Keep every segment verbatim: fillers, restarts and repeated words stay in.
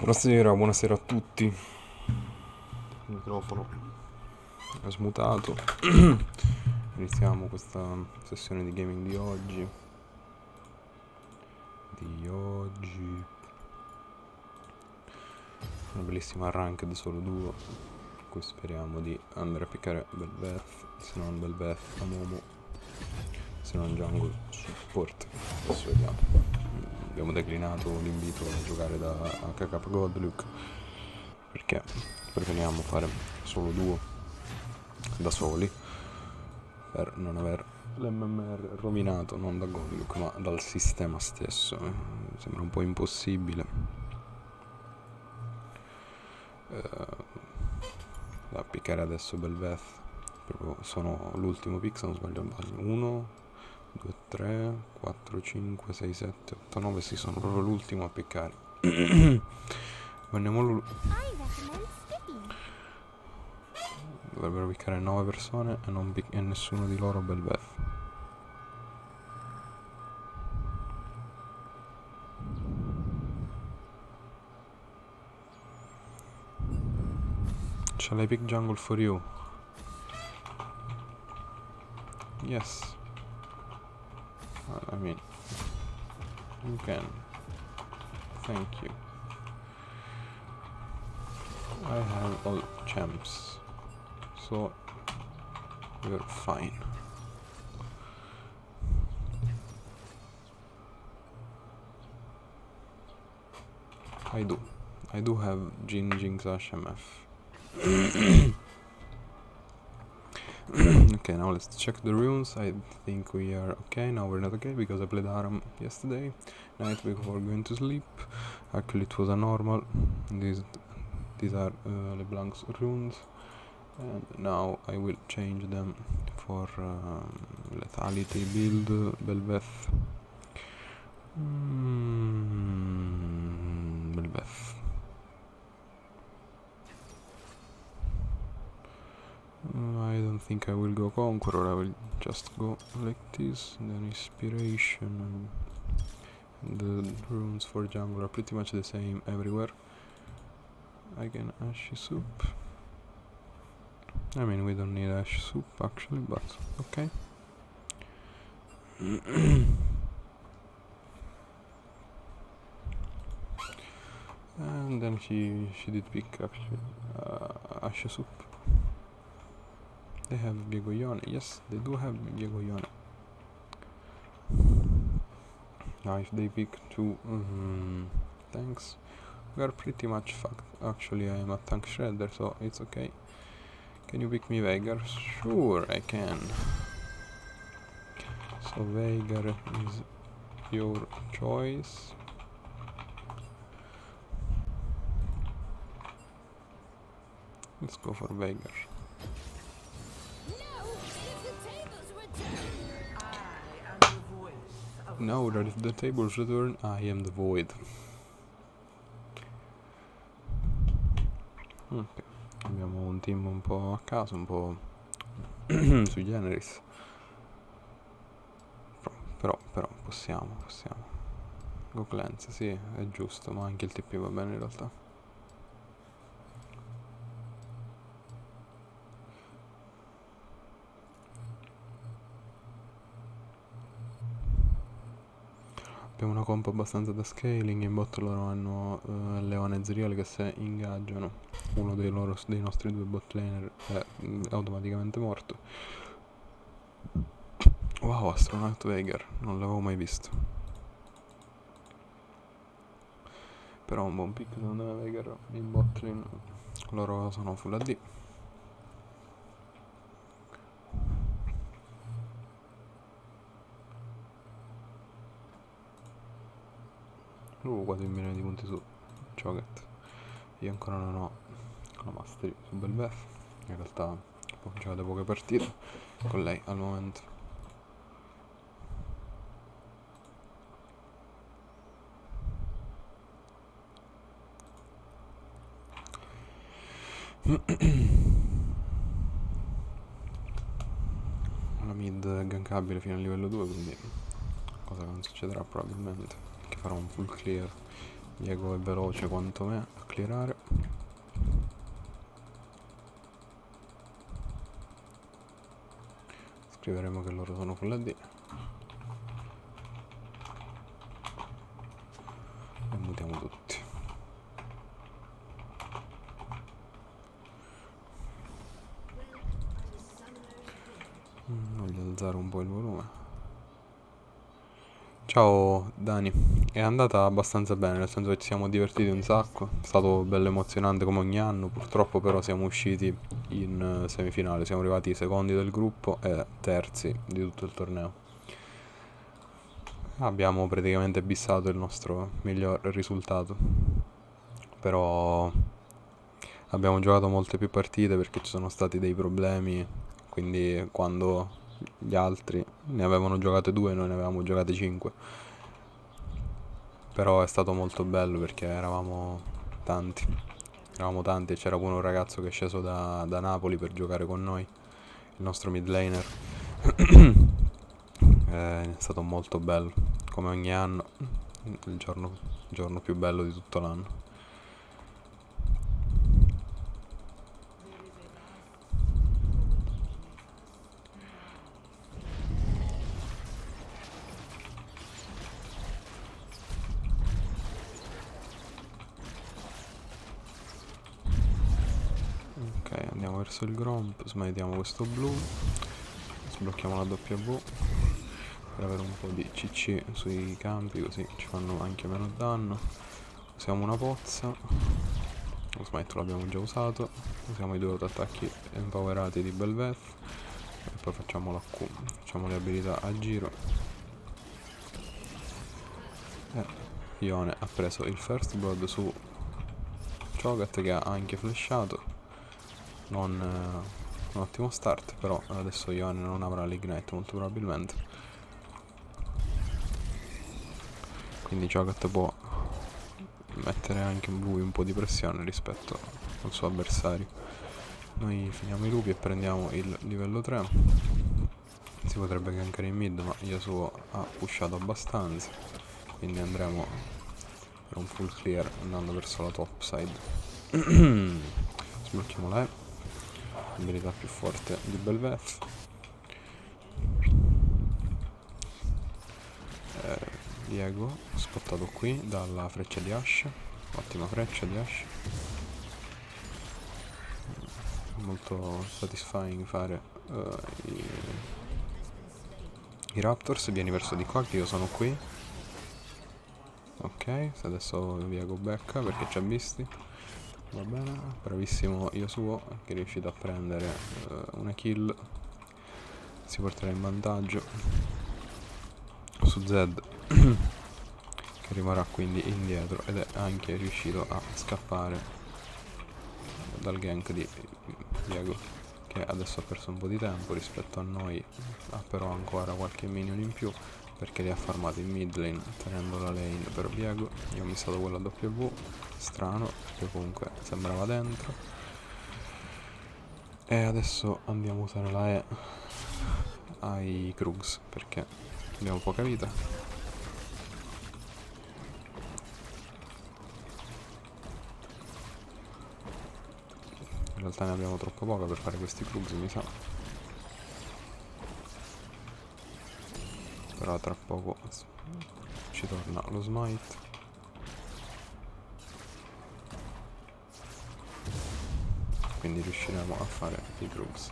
Buonasera, buonasera a tutti. Il microfono è smutato. Iniziamo questa sessione di gaming di oggi. Di oggi. Una bellissima ranked solo duo. In cui speriamo di andare a piccare Bel'Veth. Se non Bel'Veth a Momo. Se non Jungle Support. Adesso vediamo. Abbiamo declinato l'invito a giocare da H K Godluck perché preferiamo fare solo duo da soli per non aver l'M M R rovinato non da Godluck ma dal sistema stesso. Mi sembra un po' impossibile eh, da piccare adesso Bel'Veth. Sono l'ultimo pick, se non sbaglio, uno due, tre, quattro, cinque, sei, sette, otto, nove, sì, sono proprio l'ultimo a piccare. Vendiamo l- Dovrebbero piccare nove persone e, non pic- e nessuno di loro Bel'Veth. Shall I pick jungle for you? Yes. I mean, you can. Thank you. I have all champs, so we're fine. I do. I do have Jin Jinx H M F. Okay, now let's check the runes. I think we are okay. Now we're not okay because I played Aram yesterday night before going to sleep. Actually, it was a normal. These these are uh, LeBlanc's runes, and now I will change them for um, lethality build Bel'Veth. Mm, Bel'Veth. I don't think I will go Conqueror, I will just go like this, then Inspiration, and the runes for jungle are pretty much the same everywhere. Again, Ashy Soup. I mean, we don't need Ashy Soup actually, but okay. And then she, she did pick actually uh, Ashy Soup. They have Viego Yone. Yes, they do have Viego Yone. Now if they pick two um, tanks, we are pretty much fucked. Actually, I am a tank shredder, so it's okay. Can you pick me Veigar? Sure, I can. So Veigar is your choice. Let's go for Veigar. Now that if the tables return, I am the void. Ok, abbiamo un team un po' a caso, un po' sui generis. Però, però, possiamo, possiamo. Go Cleanse, sì, è giusto, ma anche il T P va bene in realtà. Abbiamo una comp abbastanza da scaling, in bot loro hanno uh, Leone e Zerial che se ingaggiano uno dei, loro, dei nostri due bot laner è mm, automaticamente morto. Wow, Astronaut Veigar, non l'avevo mai visto. Però un buon pick secondo me Veigar in bot lane, loro sono full A D. Uh, quasi un milione di punti su Cho'Gath. Io ancora non ho la mastery su Bel'Veth. In realtà ho giocato poche partite con lei al momento. La mid è gankabile fino a livello due, quindi cosa che non succederà probabilmente, che farò un full clear Diego è veloce quanto me a clearare. Scriveremo che loro sono full A D. E mutiamo tutti. Mm, voglio alzare un po' il volume. Ciao Dani, è andata abbastanza bene, nel senso che ci siamo divertiti un sacco, è stato bello emozionante come ogni anno, purtroppo però siamo usciti in uh, semifinale, siamo arrivati secondi del gruppo e terzi di tutto il torneo. Abbiamo praticamente bissato il nostro miglior risultato, però abbiamo giocato molte più partite perché ci sono stati dei problemi, quindi quando gli altri ne avevano giocate due, noi ne avevamo giocate cinque. Però è stato molto bello perché eravamo tanti. Eravamo tanti e c'era pure un ragazzo che è sceso da, da Napoli per giocare con noi, il nostro mid laner. È stato molto bello, come ogni anno, il giorno, il giorno più bello di tutto l'anno. Ok, andiamo verso il Gromp, smitiamo questo blu, sblocchiamo la W per avere un po' di C C sui campi, così ci fanno anche meno danno. Usiamo una pozza, lo smite l'abbiamo già usato, usiamo i due autoattacchi empowerati di Belveth e poi facciamo la Q, facciamo le abilità a giro. E Ione ha preso il first blood su Cho'Gath che ha anche flashato, non eh, un ottimo start, però adesso Ione non avrà l'ignite molto probabilmente, quindi Cho'Gath può mettere anche lui un po' di pressione rispetto al suo avversario. Noi finiamo i lupi e prendiamo il livello tre. Si potrebbe gankare in mid, ma Yasuo ha pushato abbastanza, quindi andremo per un full clear andando verso la top side. Sblocchiamo la E, abilità più forte di Belveth. eh, Diego spottato qui dalla freccia di Ashe, ottima freccia di Ashe, molto satisfying fare uh, i, i Raptors. Vieni verso di qua che io sono qui. Ok, se adesso Diego becca perché ci ha visti, va bene, bravissimo Yasuo che è riuscito a prendere uh, una kill, si porterà in vantaggio su Zed che rimarrà quindi indietro ed è anche riuscito a scappare dal gank di Diego, che adesso ha perso un po' di tempo rispetto a noi, ha però ancora qualche minion in più perché li ha farmati in mid lane tenendo la lane per Diego. Io ho missato quella W, strano perché comunque sembrava dentro, e adesso andiamo a usare la E ai Krugs perché abbiamo poca vita. In realtà ne abbiamo troppo poca per fare questi Krugs, mi sa, però tra poco ci torna lo smite. Quindi riusciremo a fare i Krugs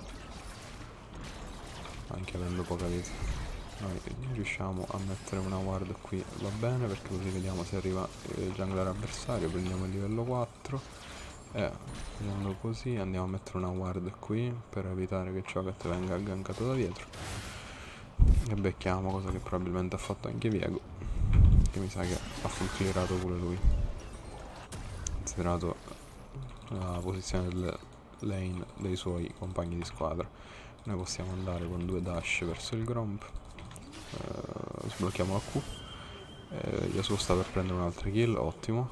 anche avendo poca vita. Noi riusciamo a mettere una ward qui, va bene, perché così vediamo se arriva il jungler avversario. Prendiamo il livello quattro e facendo così andiamo a mettere una ward qui per evitare che Cho'Gath venga gankato da dietro, e becchiamo, cosa che probabilmente ha fatto anche Viego, che mi sa che ha full clearato pure lui, considerato la posizione del lane dei suoi compagni di squadra. Noi possiamo andare con due dash verso il Gromp, eh, sblocchiamo la Q, eh, Yasuo sta per prendere un'altra kill, ottimo,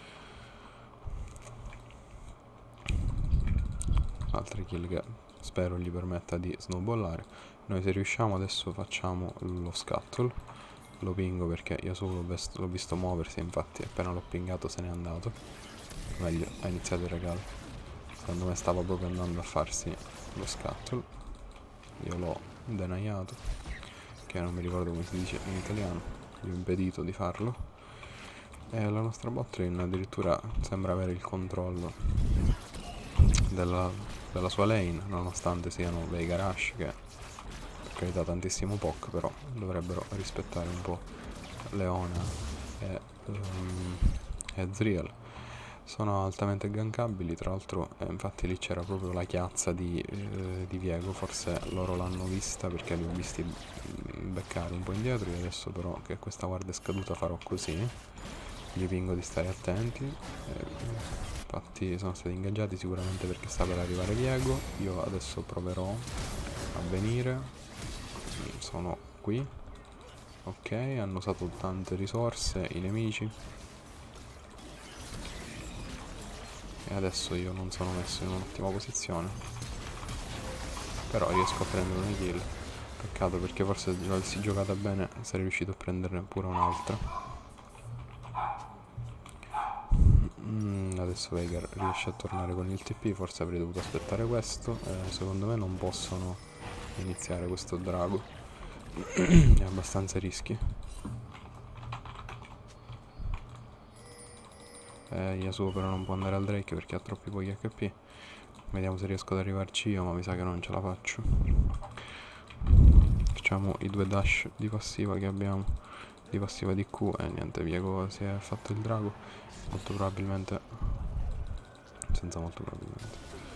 altra kill che spero gli permetta di snowballare. Noi se riusciamo adesso facciamo lo scuttle, lo pingo perché Yasuo l'ho visto muoversi, infatti appena l'ho pingato se n'è andato. Meglio, ha iniziato il regalo. Secondo me stava proprio andando a farsi lo scuttle. Io l'ho denaiato, che non mi ricordo come si dice in italiano, gli ho impedito di farlo. E la nostra bot lane addirittura sembra avere il controllo della, della sua lane, nonostante siano Veigar Rush, che per carità tantissimo P O C, però dovrebbero rispettare un po' Leona e, um, e Ezreal. Sono altamente gankabili, tra l'altro, eh, infatti lì c'era proprio la chiazza di, eh, di Viego, forse loro l'hanno vista perché li ho visti beccare un po' indietro. Io adesso però che questa guardia è scaduta farò così, gli pingo di stare attenti. eh, infatti sono stati ingaggiati sicuramente perché sta per arrivare Viego. Io adesso proverò a venire, sono qui, ok, hanno usato tante risorse i nemici. E adesso io non sono messo in un'ottima posizione, però riesco a prendere una kill. Peccato, perché forse se avessi giocata bene sarei riuscito a prenderne pure un'altra. mm, Adesso Veigar riesce a tornare con il T P, forse avrei dovuto aspettare questo. eh, Secondo me non possono iniziare questo drago, è abbastanza rischi. Eh, Yasuo però non può andare al Drake perché ha troppi pochi H P. Vediamo se riesco ad arrivarci io, ma mi sa che non ce la faccio. Facciamo i due dash di passiva che abbiamo, di passiva di Q, e niente, Viego si è fatto il drago. Molto probabilmente, senza molto probabilmente,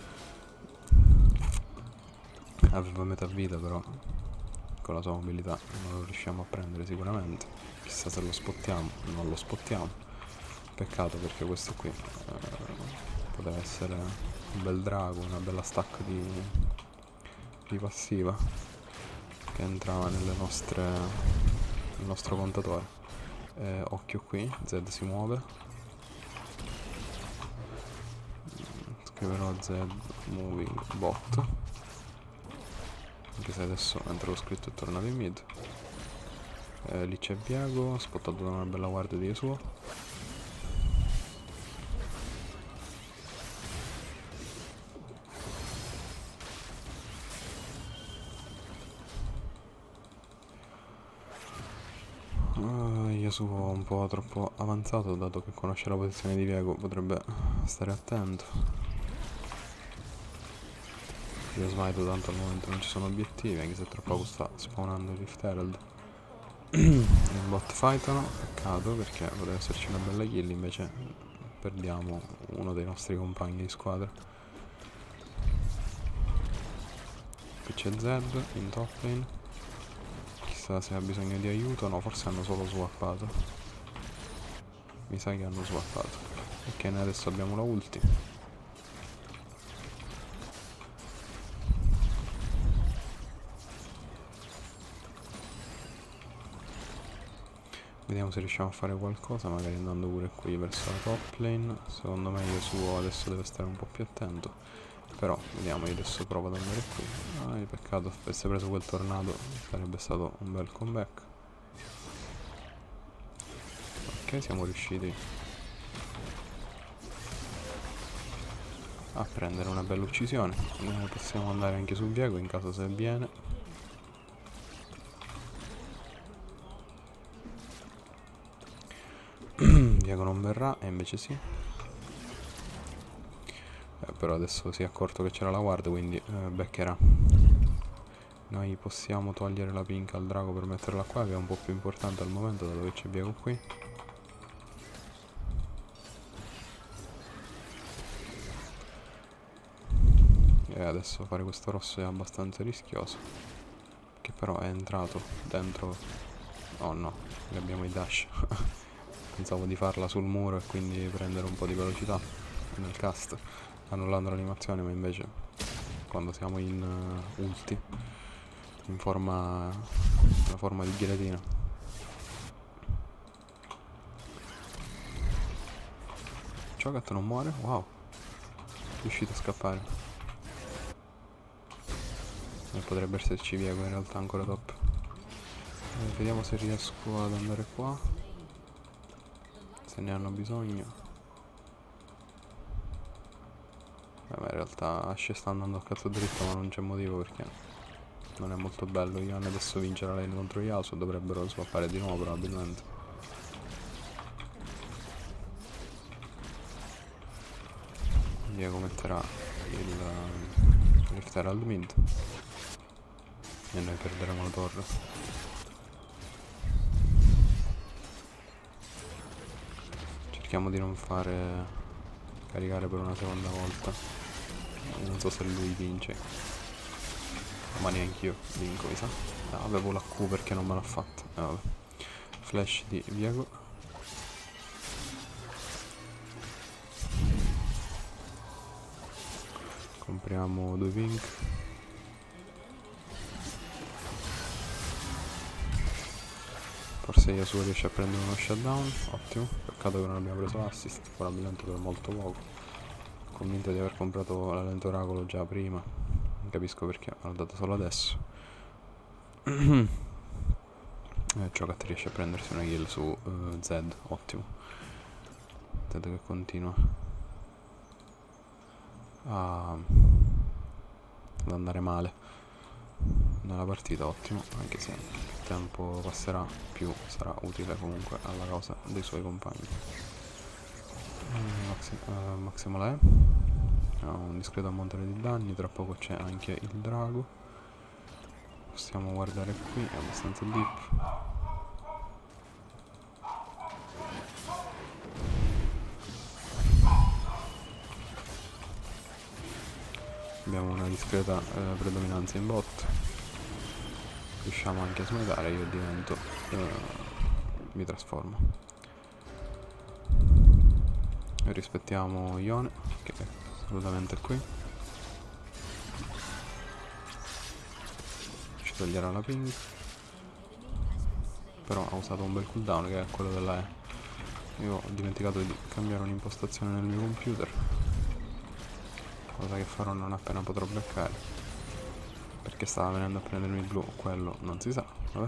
aveva metà vita, però con la sua mobilità non lo riusciamo a prendere sicuramente. Chissà se lo spottiamo, non lo spottiamo. Peccato, perché questo qui eh, poteva essere un bel drago, una bella stack di, di passiva che entrava nelle nostre, nel nostro contatore. Eh, occhio qui, Zed si muove. Scriverò Zed moving bot, anche se adesso mentre l'ho scritto è tornato in mid. Eh, lì c'è Viego, spottato da una bella guardia di Yasuo. Yasuo un po' troppo avanzato, dato che conosce la posizione di Viego, potrebbe stare attento. Io smite, tanto al momento non ci sono obiettivi, anche se tra poco sta spawnando il Rift Herald. I bot fightano, peccato, perché poteva esserci una bella kill, invece perdiamo uno dei nostri compagni di squadra. Qui c'è Zed in top lane. Chissà se ha bisogno di aiuto. No, forse hanno solo swappato. Mi sa che hanno swappato. Ok, noi adesso abbiamo la ulti. Vediamo se riusciamo a fare qualcosa, magari andando pure qui verso la top lane. Secondo me Yasuo adesso deve stare un po' più attento. Però vediamo, io adesso provo ad andare qui. Ah, peccato, avesse preso quel tornado, sarebbe stato un bel comeback. Ok, siamo riusciti a prendere una bella uccisione. Eh, possiamo andare anche su Viego in caso se viene. Viego non verrà, e invece sì. Eh, però adesso si è accorto che c'era la guardia, quindi eh, beccherà. Noi possiamo togliere la pink al drago per metterla qua, che è un po' più importante al momento, dato che c'è Viego qui. E adesso fare questo rosso è abbastanza rischioso, che però è entrato dentro. Oh no, abbiamo i dash. Pensavo di farla sul muro e quindi prendere un po' di velocità nel cast, annullando l'animazione, ma invece quando siamo in uh, ulti, in forma, una forma di ghigliettina. Cho'Gath non muore? Wow, è riuscito a scappare. E potrebbe esserci Viego in realtà ancora top. Eh, vediamo se riesco ad andare qua, se ne hanno bisogno. Eh, ma in realtà Ashe sta andando a cazzo dritto, ma non c'è motivo perché non è molto bello. Ione adesso vince la lane contro Yasuo, dovrebbero swappare di nuovo probabilmente. Diego metterà il Rift Herald mid e noi perderemo la torre. Cerchiamo di non fare caricare per una seconda volta. Non so se lui vince, ma neanch'io vinco, mi sa. Ah, avevo la Q perché non me l'ha fatta. Eh, vabbè. Flash di Viego. Compriamo due pink. Forse Yasuo riesce a prendere uno shutdown. Ottimo. Peccato che non abbiamo preso l'assist, probabilmente per molto poco. Convinto di aver comprato la lente oracolo già prima. Non capisco perché me l'ha dato solo adesso. eh, Cho'Gath riesce a prendersi una kill su uh, Zed. Ottimo. Zed che continua a ad andare male nella partita. Ottimo, anche se il tempo passerà più sarà utile comunque alla causa dei suoi compagni. Maxi, uh, Maximalae ha un discreto ammontare di danni, tra poco c'è anche il drago. Possiamo guardare qui, è abbastanza deep. Abbiamo una discreta eh, predominanza in bot. Riusciamo anche a smagare, io divento eh, mi trasformo. E rispettiamo Ione, che è assolutamente qui. Ci toglierà la ping, però ha usato un bel cooldown che è quello della E. Io ho dimenticato di cambiare un'impostazione nel mio computer, cosa che farò non appena potrò bloccare, perché stava venendo a prendermi il blu, quello non si sa, vabbè.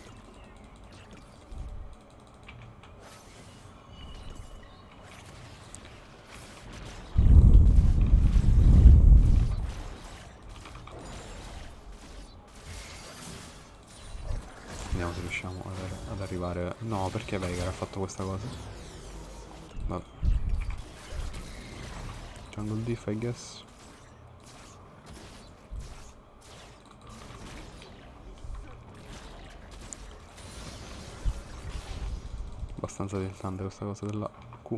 Vediamo se riusciamo ad, ad arrivare. No, perché Veigar ha fatto questa cosa? Vabbè. Jungle diff, I guess. Abbastanza diltante questa cosa della Q.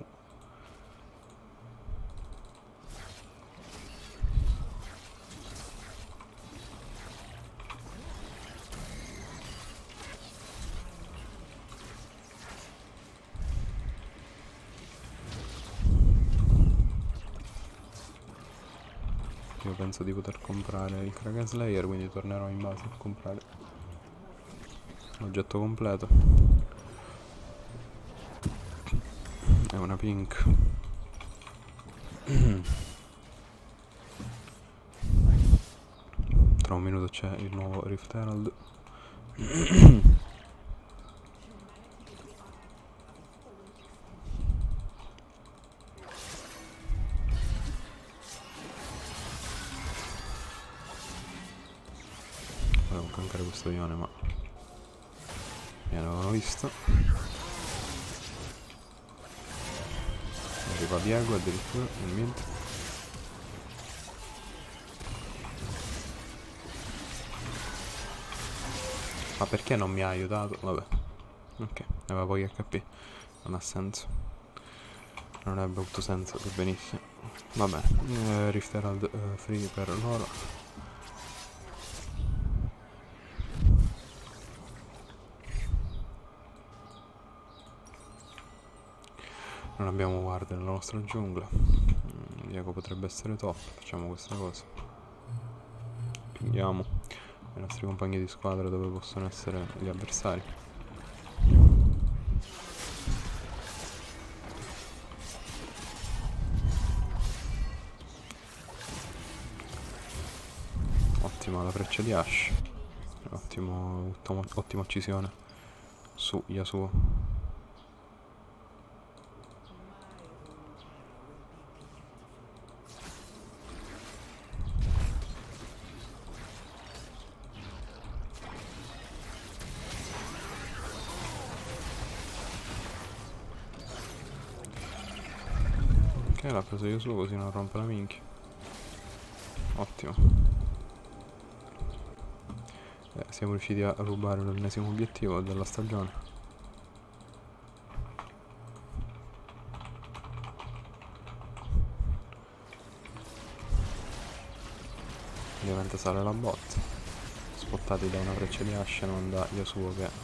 Io penso di poter comprare il Kraken Slayer, quindi tornerò in base a comprare l'oggetto completo. È una pink. Tra un minuto c'è il nuovo Rift Herald. Volevo cancare questo Ione, ma mi avevano visto. Arriva Viego addirittura nel mid. Ma perché non mi ha aiutato? Vabbè. Ok, aveva poi H P. Non ha senso. Non avrebbe avuto senso che venisse. Va bene. Eh, Rift Herald eh, free per loro. Non abbiamo ward nella nostra giungla. Viego potrebbe essere top. Facciamo questa cosa. Pinghiamo i nostri compagni di squadra dove possono essere gli avversari. Ottima la freccia di Ashe. Ottimo, ottimo, ottima uccisione su Yasuo. Ok, l'ha preso Yasuo così non rompe la minchia. Ottimo. Eh, siamo riusciti a rubare l'ennesimo obiettivo della stagione. Ovviamente sale la bot, spottati da una freccia di Asheron da Yasuo che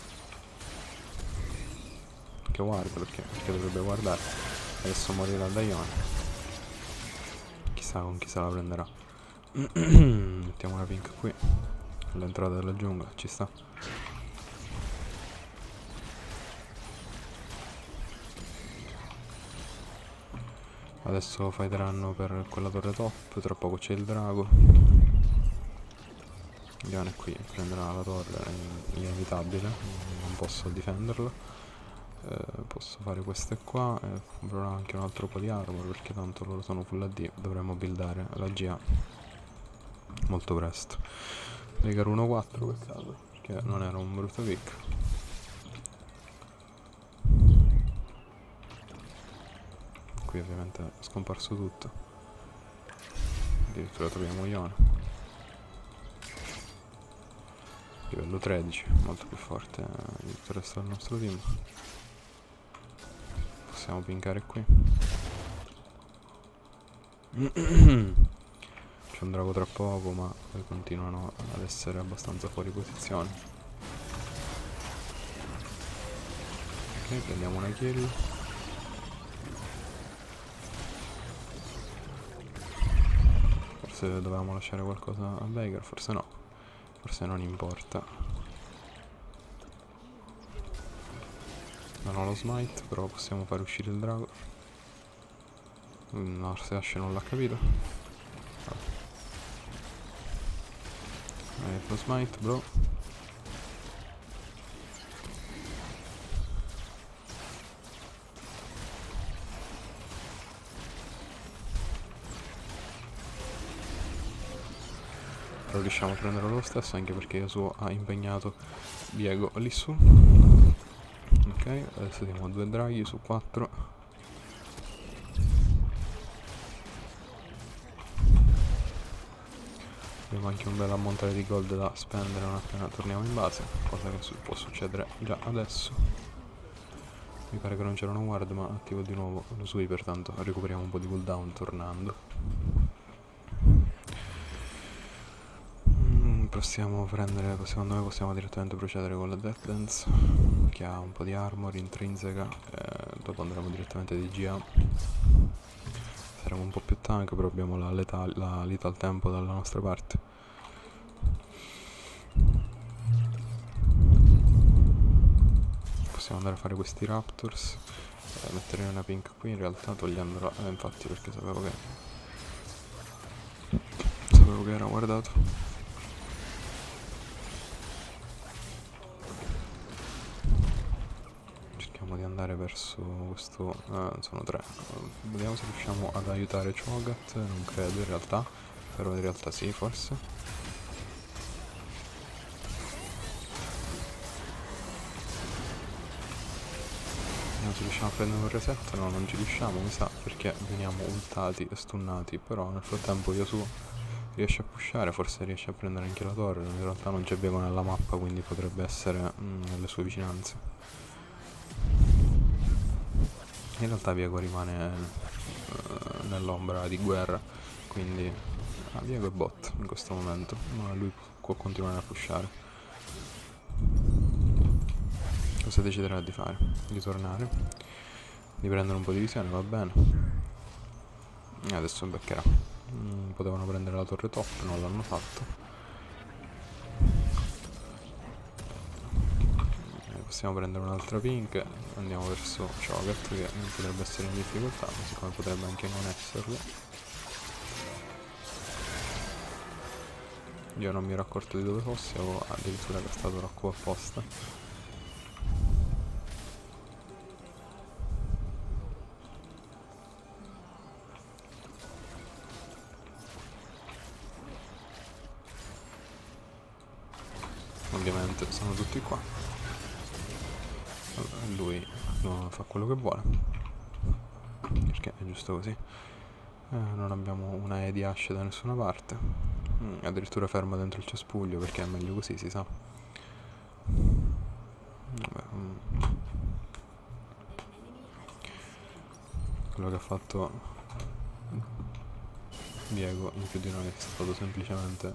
che guarda, perché, perché dovrebbe guardare. Adesso morirà da Ione, chissà con chi se la prenderà. Mettiamo una pink qui all'entrata della giungla, ci sta. Adesso fighteranno per quella torre top, tra poco c'è il drago. Ione qui prenderà la torre, è inevitabile, non posso difenderla. Eh, posso fare queste qua e comprerò anche un altro po' di armor perché tanto loro sono full A D. Dovremmo buildare la G A molto presto. Legar uno quattro quest'anno perché non era un brutto pick. Qui ovviamente è scomparso tutto, addirittura troviamo Ione livello tredici, molto più forte di tutto il resto del nostro team. Possiamo pinkare qui. C'è un drago tra poco, ma poi continuano ad essere abbastanza fuori posizione. Ok, prendiamo una kill. Forse dovevamo lasciare qualcosa a Veigar, forse no. Forse non importa. Non ho lo smite, però possiamo fare uscire il drago. No, se Ashe non l'ha capito. Hai lo smite, bro. Però riusciamo a prenderlo lo stesso, anche perché Yasuo ha impegnato Diego lì su. Ok, adesso siamo a due draghi su quattro. Abbiamo anche un bel ammontare di gold da spendere non appena torniamo in base, cosa che su può succedere già adesso. Mi pare che non c'era una ward, ma attivo di nuovo lo sui, pertanto recuperiamo un po' di cooldown tornando. Mm, possiamo prendere, secondo me possiamo direttamente procedere con la Death Dance, che ha un po' di armor intrinseca, e dopo andremo direttamente di G A. Saremo un po' più tank, però abbiamo la lethal, la lethal tempo dalla nostra parte. Possiamo andare a fare questi raptors, eh, mettere una pink qui in realtà togliendola, eh, infatti, perché sapevo che sapevo che era guardato. Di andare verso questo, eh, sono tre. Vediamo se riusciamo ad aiutare Cho'Gath. Non credo in realtà, però in realtà sì, forse. Vediamo se riusciamo a prendere un reset. No, non ci riusciamo, mi sa, perché veniamo ultati e stunnati. Però nel frattempo Yasuo riesce a pushare, forse riesce a prendere anche la torre. In realtà non c'è Viego nella mappa, quindi potrebbe essere mm, nelle sue vicinanze. In realtà Viego rimane uh, nell'ombra di guerra, quindi ah, Viego è bot in questo momento, ma lui può continuare a pushare. Cosa deciderà di fare? Di tornare? Di prendere un po' di visione, va bene. E adesso beccherà. Mm, potevano prendere la torre top, non l'hanno fatto. Possiamo prendere un'altra pink, andiamo verso Cho'Gath che non potrebbe essere in difficoltà, ma siccome potrebbe anche non esserlo. Io non mi ero accorto di dove fosse, avevo addirittura gastato l'acqua apposta. Ovviamente sono tutti qua. Allora, lui no, fa quello che vuole, perché è giusto così. Eh, non abbiamo una E di Ashe da nessuna parte. Mm, addirittura ferma dentro il cespuglio, perché è meglio così, si sa. Vabbè, mm. Quello che ha fatto Diego in più di noi è stato semplicemente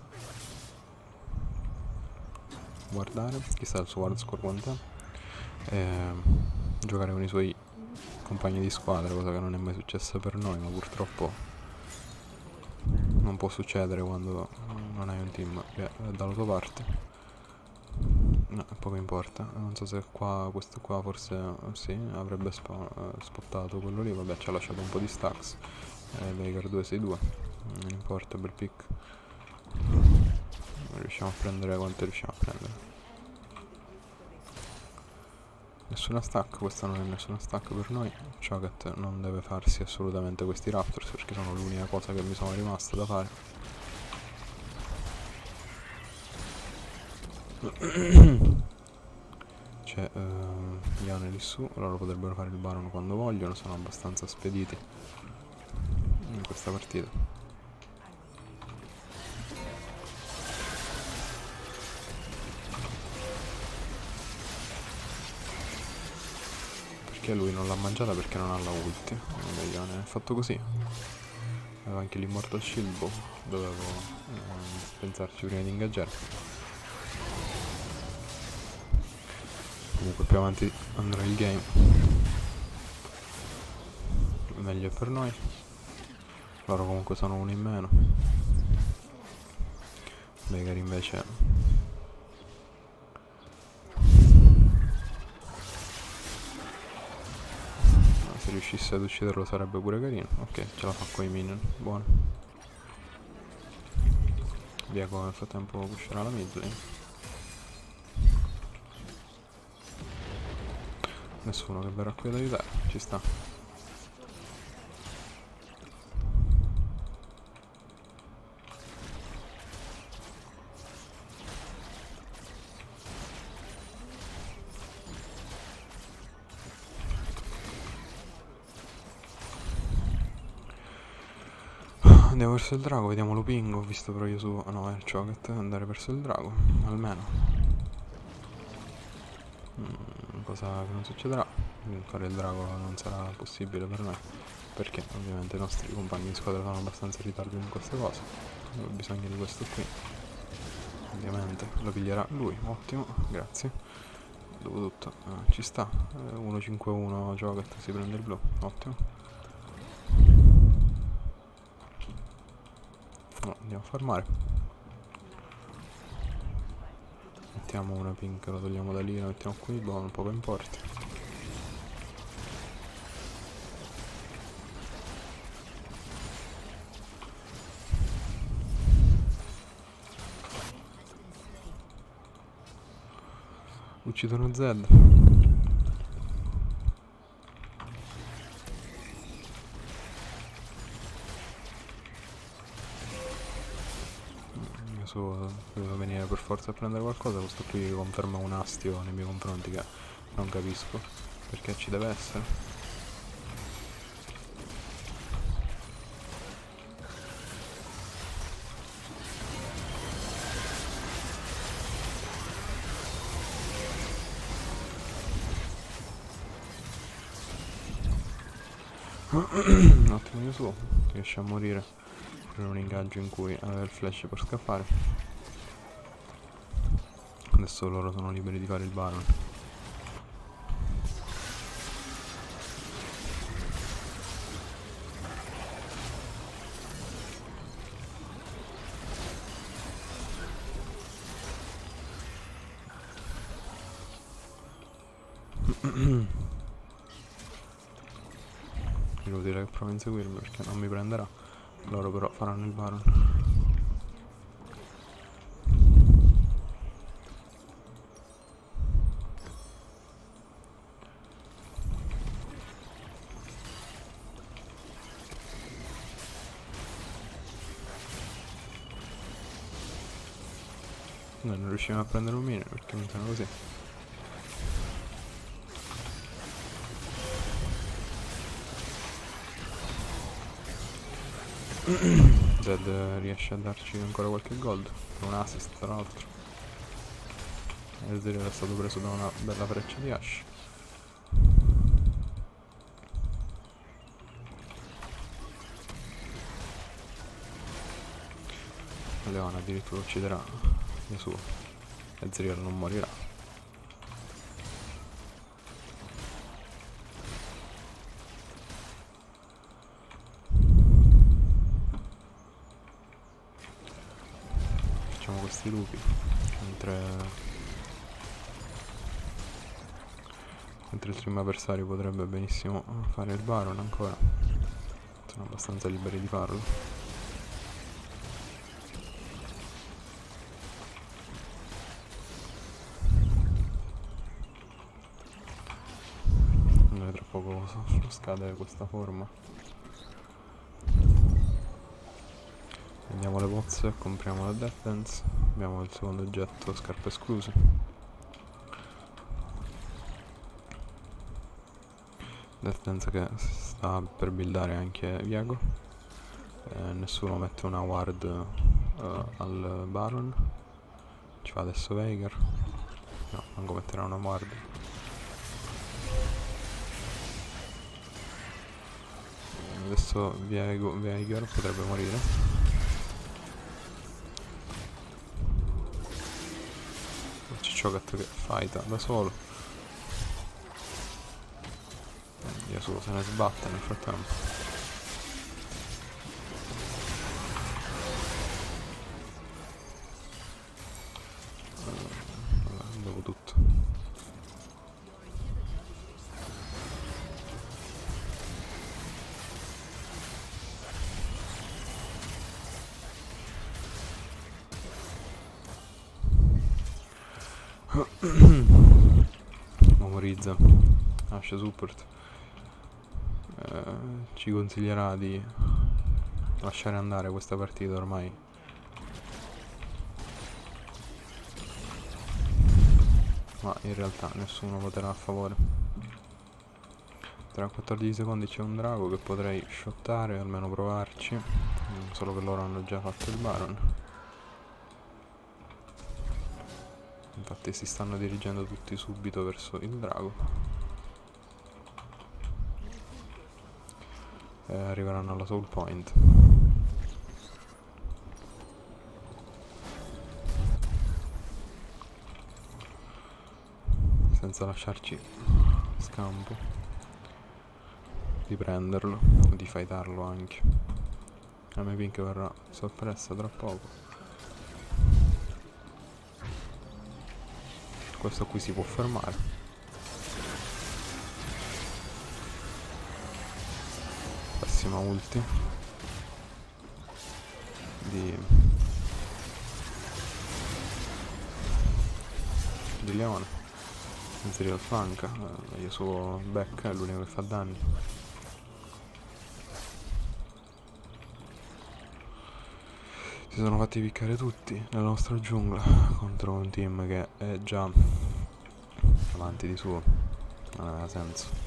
guardare, chissà il suo hard score quant'è, e giocare con i suoi compagni di squadra, cosa che non è mai successa per noi, ma purtroppo non può succedere quando non hai un team che è dalla tua parte. No, poco importa, non so se qua, questo qua forse sì, avrebbe sp- spottato quello lì, vabbè ci ha lasciato un po' di stacks, eh, Veigar due sei due, non importa, bel pick. Riusciamo a prendere quante riusciamo a prendere. Nessuna stack, questa non è nessuna stack per noi. Cho'Gath non deve farsi assolutamente questi Raptors, perché sono l'unica cosa che mi sono rimasta da fare. C'è uh, Yone lì su, loro potrebbero fare il Baron quando vogliono, sono abbastanza spediti in questa partita. Perché lui non l'ha mangiata perché non ha la ulti. Yone è fatto così. Aveva anche l'Immortal Shield Bow, dovevo um, pensarci prima di ingaggiare. Comunque più avanti andrà il game, meglio è per noi. Loro comunque sono uno in meno. Veigar invece se riuscisse ad ucciderlo sarebbe pure carino. Ok, ce la fa con i minion, buono. Diego nel frattempo pusherà la mid lane. Nessuno che verrà qui ad aiutare, ci sta. Andiamo verso il drago, vediamo lo ping, ho visto però io su... Ah no, è il Cho'Gath, andare verso il drago, almeno. Mm, cosa che non succederà, fare il drago non sarà possibile per noi, perché ovviamente i nostri compagni di squadra sono abbastanza in ritardo in queste cose. Ho bisogno di questo qui. Ovviamente lo piglierà lui, ottimo, grazie. Dopo tutto, eh, ci sta, eh, uno cinque uno Cho'Gath, si prende il blu, ottimo. No, andiamo a farmare. Mettiamo una pink, la togliamo da lì, la mettiamo qui, buono, poco importa. Uccidono Zed. Su, devo venire per forza a prendere qualcosa, questo qui conferma un astio nei miei confronti che non capisco perché ci deve essere. Un attimo io su, riesce a morire per un ingaggio in cui aveva il flash per scappare. Adesso loro sono liberi di fare il Baron. Inutile che provi a inseguirmi perché non mi prenderà. Loro però faranno il Baron. Noi non riusciamo a prendere un mine perché funziona così. Zed riesce a darci ancora qualche gold, un assist tra l'altro. E Ezreal è stato preso da una bella freccia di Ashe. Leona addirittura ucciderà Yasuo. Ezreal non morirà. Facciamo questi lupi mentre mentre il team avversario potrebbe benissimo fare il Baron ancora. Sono abbastanza liberi di farlo. Tra poco scade questa forma. Andiamo alle bozze e compriamo la Death Dance. Abbiamo il secondo oggetto, scarpe escluse. Death Dance che sta per buildare anche Viego. Eh, nessuno mette una ward uh, al Baron. Ci fa adesso Veigar. No, manco metterà una ward. Adesso Viego, Veigar potrebbe morire. Ciccioccat che fighta da solo. Eh, Yasuo se ne sbatte nel frattempo. Uh, dopo tutto. Memorizza Ashe support. Eh, ci consiglierà di lasciare andare questa partita ormai. Ma in realtà nessuno voterà a favore. Tra quattordici secondi c'è un drago che potrei shottare, almeno provarci. Solo che loro hanno già fatto il Baron. Infatti si stanno dirigendo tutti subito verso il drago. E arriveranno alla soul point. Senza lasciarci scampo di prenderlo, di fightarlo anche. A me Pink verrà soppressa tra poco. Questo qui si può fermare. Pessima ulti di di Leone. Ezreal flanca, eh, io suo back è l'unico che fa danni. Si sono fatti piccare tutti nella nostra giungla contro un team che è già avanti di suo. Non aveva senso.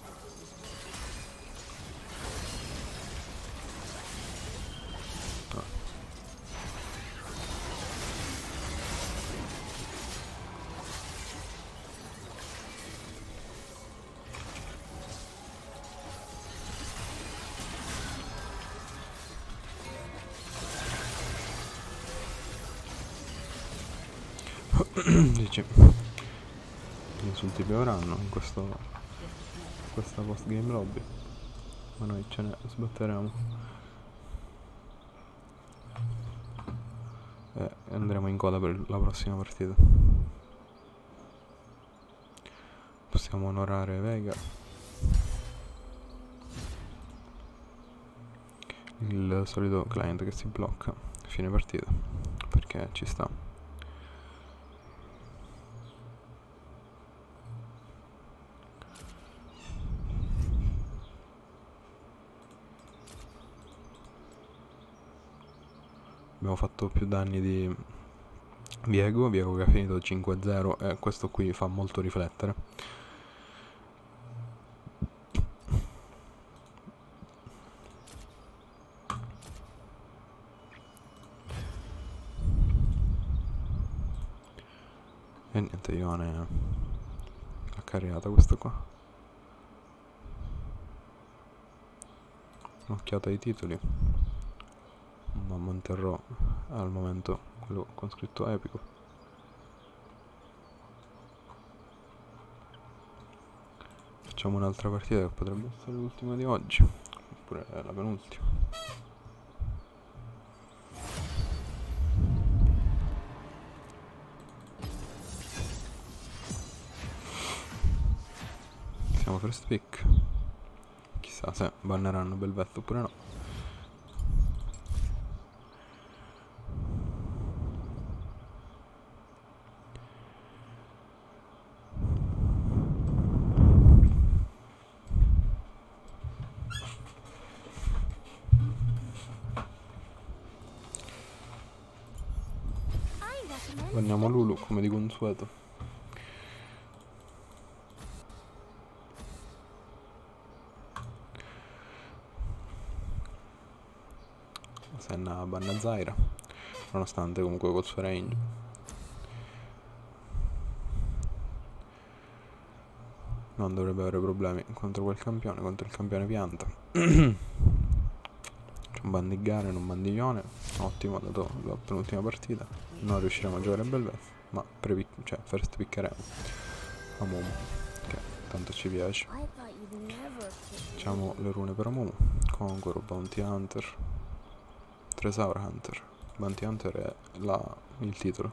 Dici, gli insulti pioveranno in questo questa post game lobby, ma noi ce ne sbatteremo e andremo in coda per la prossima partita. Possiamo onorare Vega, il solito client che si blocca a fine partita perché ci sta. Abbiamo fatto più danni di Viego, Viego che ha finito cinque a zero e questo qui fa molto riflettere. E niente, Ione l'ha carriata questo qua. Un'occhiata ai titoli, ma manterrò al momento quello con scritto epico. Facciamo un'altra partita che potrebbe essere l'ultima di oggi, oppure la penultima. Siamo first pick. Chissà se banneranno Belveth oppure no. Banniamo Lulu come di consueto. Senna banna Zyra, nonostante comunque col suo range. Non dovrebbe avere problemi contro quel campione, contro il campione pianta. C'è un bandigare, non bandiglione. Ottimo, dato la penultima partita. Non riusciremo a giocare a Belveth, ma cioè, first piccheremo Amumu, che tanto ci piace. Facciamo le rune per Amumu. Conqueror, Bounty Hunter, Tresaur Hunter. Bounty Hunter è la, il titolo.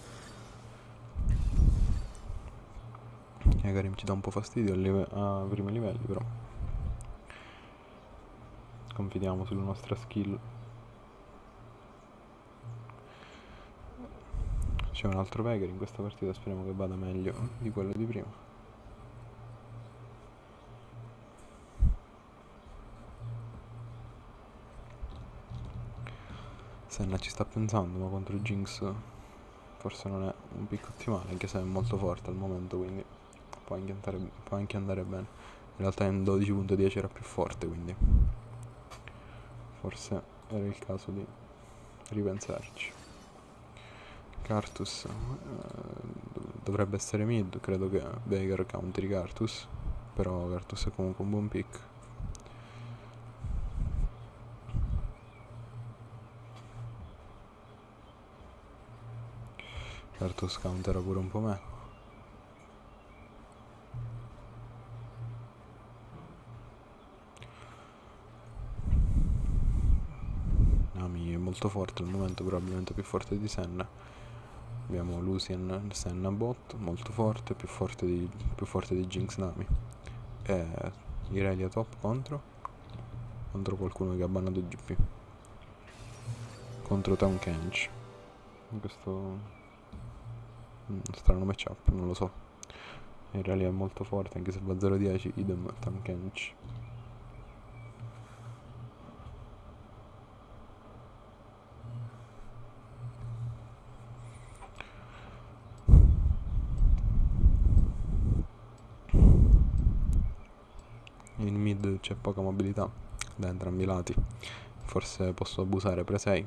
Hecarim ci dà un po' fastidio a primi livelli, però confidiamo sulla nostra skill. C'è un altro Veigar in questa partita, speriamo che vada meglio di quello di prima. Senna ci sta pensando, ma contro Jinx forse non è un pick ottimale, anche se è molto forte al momento, quindi può anche andare, può anche andare bene. In realtà in dodici punto dieci era più forte, quindi forse era il caso di ripensarci. Karthus eh, dovrebbe essere mid, credo che Veigar counteri Karthus, però Karthus è comunque un buon pick. Karthus countera pure un po' me. Nami è molto forte al momento, probabilmente più forte di Senna. Abbiamo Lucian, Senna bot, molto forte, più forte di, più forte di Jinx Nami. E Irelia top contro contro qualcuno che ha bannato G P. Contro Tahm Kench. Questo un strano matchup, non lo so. Irelia è molto forte, anche se va zero dieci, idem Tahm Kench. In mid c'è poca mobilità da entrambi i lati, forse posso abusare pre sei.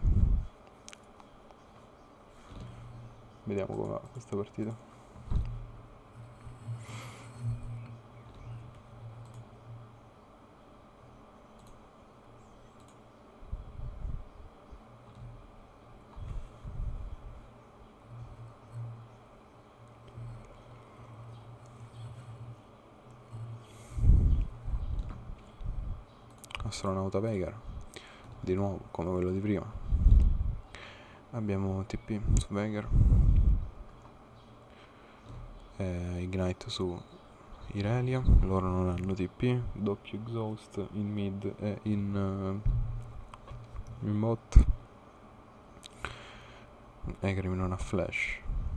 Vediamo come va questa partita. Astronauta Veigar, di nuovo come quello di prima. Abbiamo T P su Veigar, e Ignite su Irelia, loro non hanno T P, doppio exhaust in mid e in, uh, in bot. Hecarim non ha flash,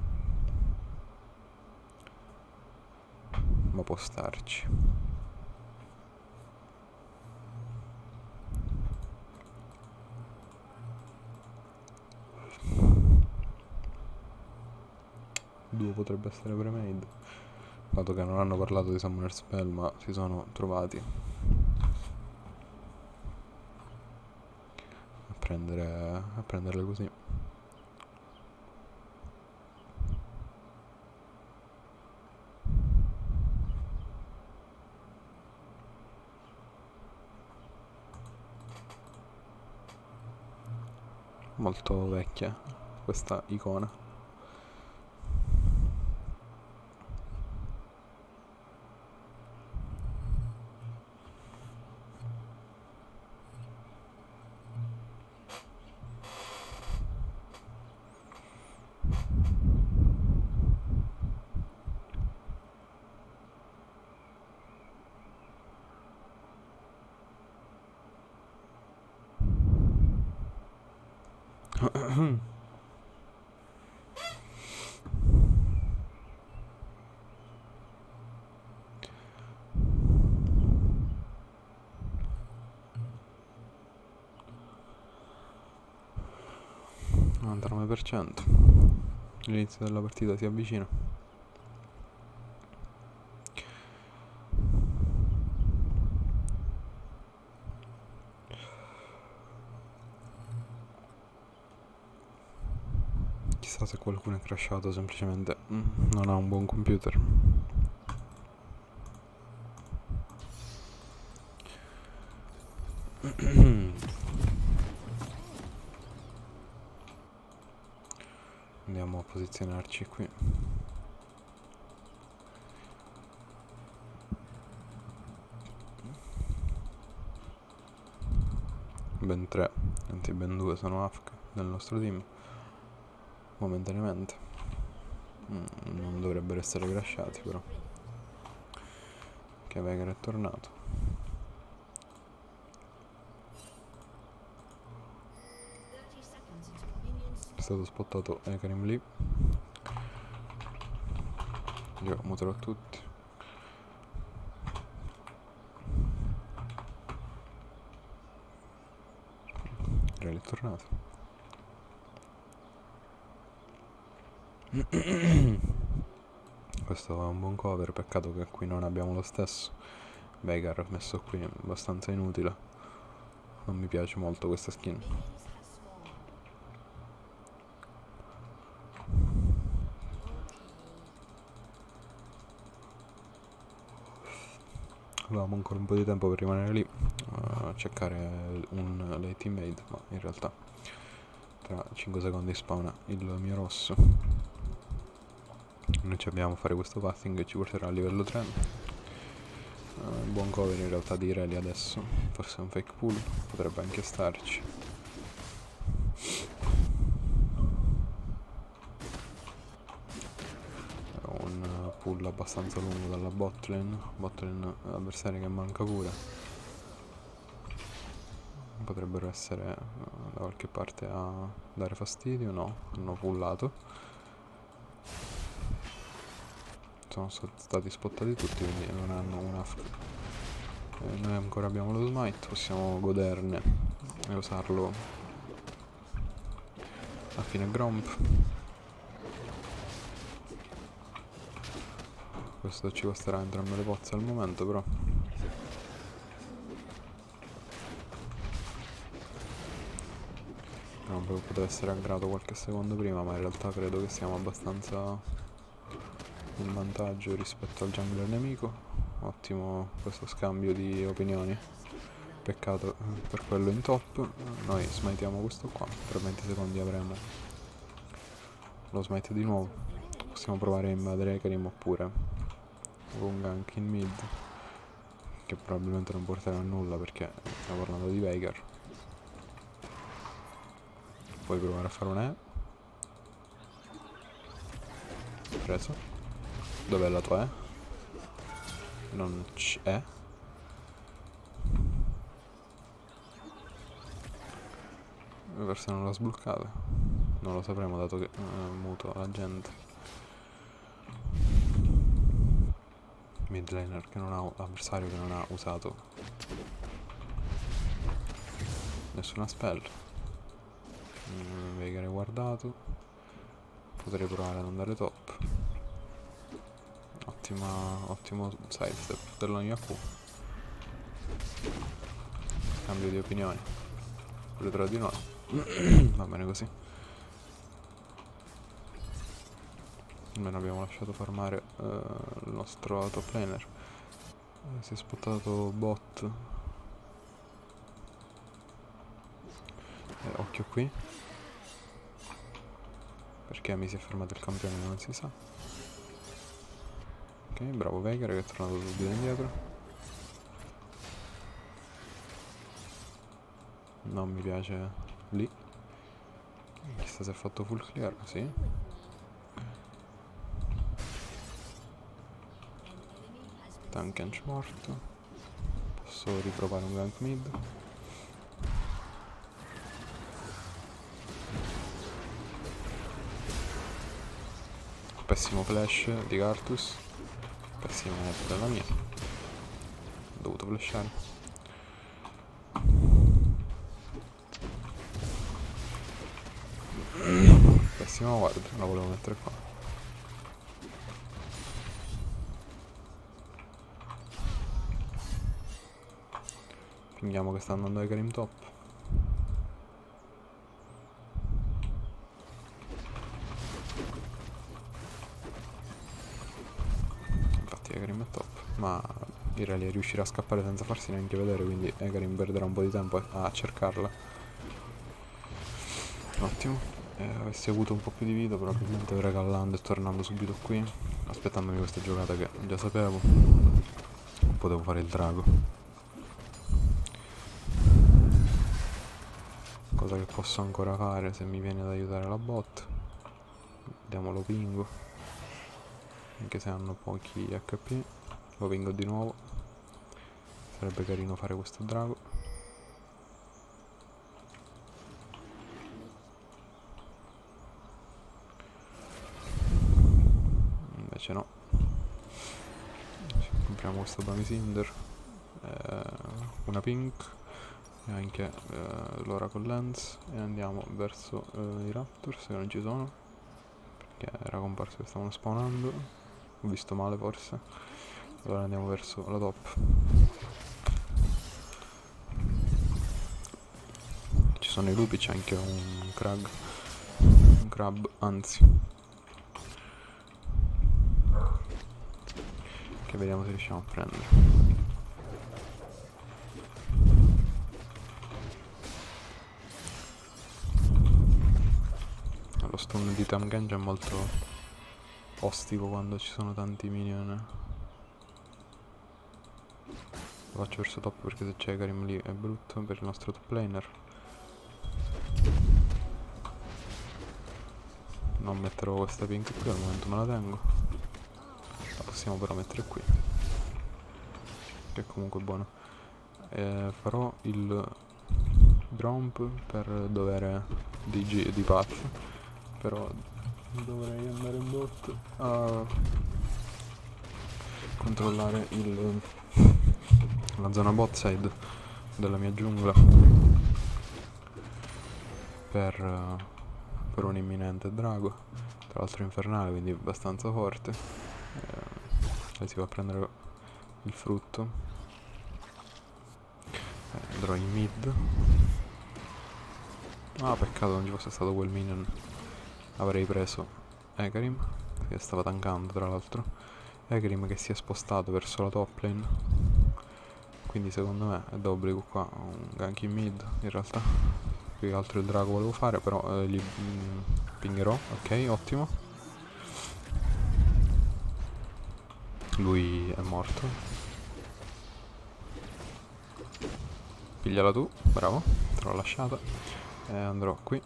ma può starci. duo potrebbe essere premade, dato che non hanno parlato di Summoner Spell ma si sono trovati a prendere a prenderle così. Molto vecchia questa icona. novantanove per cento. L'inizio della partita si avvicina. Chissà se qualcuno è crashato, semplicemente non ha un buon computer. Andiamo a posizionarci qui. Ben tre, anzi ben due sono A F K nel nostro team momentaneamente. Mm, non dovrebbero essere crashati però, che Veigar è tornato. È stato spottato Ekarim lì. Io muterò tutti. Rally è tornato. Questo è un buon cover, peccato che qui non abbiamo lo stesso. Veigar messo qui è abbastanza inutile. Non mi piace molto questa skin. Avevamo ancora un po' di tempo per rimanere lì a cercare un late teammate, ma in realtà tra cinque secondi spawna il mio rosso. Noi ci abbiamo a fare questo passing che ci porterà a livello tre. Uh, buon cover in realtà di Rally adesso, forse è un fake pull, potrebbe anche starci. Un pull abbastanza lungo dalla botlane, botlane avversari che manca pure. Potrebbero essere uh, da qualche parte a dare fastidio, no, hanno pullato. Sono stati spottati tutti, quindi non hanno un A F K. Eh, noi ancora abbiamo lo smite, possiamo goderne e usarlo a fine Gromp. Questo ci costerà entrambe le pozze al momento, però Gromp poteva essere aggrato qualche secondo prima, ma in realtà credo che siamo abbastanza in vantaggio rispetto al jungler nemico. Ottimo questo scambio di opinioni, peccato per quello in top. Noi smitiamo questo qua, per venti secondi avremo lo smite di nuovo. Possiamo provare a invadere Ekarim oppure un gank in mid, che probabilmente non porterà a nulla perché stiamo parlando di Veigar. Puoi provare a fare un E. Preso. Dov'è la tua E? Non c'è. Forse non l'ho sbloccata. Non lo sapremo dato che è muto la gente. Mid laner che non ha, avversario che non ha usato nessuna spell. Mm, Veigar è guardato. Potrei provare ad andare top. Ottima, ottimo sidestep della mia Q. Cambio di opinioni pure tra di noi. Va bene così. Almeno abbiamo lasciato farmare uh, il nostro top laner. Uh, si è spottato bot. Eh, occhio qui. Perché mi si è fermato il campione non si sa. Ok, bravo Veigar che è tornato subito indietro. Non mi piace lì. Chissà se ha fatto full clear, sì. Tankkench morto. Posso riprovare un gank mid. Pessimo flash di Karthus. Pessima net della mia. Ho dovuto flashare. Pessima ward, la volevo mettere qua. Fingiamo che sta andando ai Karim top. Infatti Ekarim è top, ma Irelia riuscirà a scappare senza farsi neanche vedere, quindi Ekarim perderà un po' di tempo a cercarla. Ottimo. Eh, avessi avuto un po' più di vita probabilmente avrei callando e tornando subito qui, aspettandomi questa giocata che già sapevo. Potevo fare il drago, cosa che posso ancora fare se mi viene ad aiutare la bot. Vediamo lo pingo, anche se hanno pochi H P. Lo pingo di nuovo, sarebbe carino fare questo drago. Invece no. Compriamo questo Bamisinder, eh, una pink e anche eh, l'Oracle Lens, e andiamo verso eh, i Raptors che non ci sono perché era comparso che stavano spawnando. Ho visto male forse. Allora andiamo verso la top. Ci sono i lupi, c'è anche un crag, un crab anzi, che vediamo se riusciamo a prendere. Lo stun di Tankkench è molto ostico quando ci sono tanti minion. Lo faccio verso top perché se c'è Karim lì è brutto per il nostro top laner. Non metterò questa pink qui, al momento me la tengo. La possiamo però mettere qui, che è comunque buono. E farò il Gromp per dovere di, G, di Path, però dovrei andare in bot a controllare il, la zona bot side della mia giungla per, per un imminente drago, tra l'altro infernale, quindi abbastanza forte. E si va a prendere il frutto. Eh, andrò in mid. Ah, peccato non ci fosse stato quel minion, avrei preso Ekarim che stava tankando, tra l'altro. Ekarim che si è spostato verso la top lane, quindi secondo me è d'obbligo qua un gank in mid. In realtà più che altro il drago volevo fare, però eh, gli mm, pingherò. Ok, ottimo. Lui è morto. Pigliala tu, bravo, te l'ho lasciata. E andrò qui.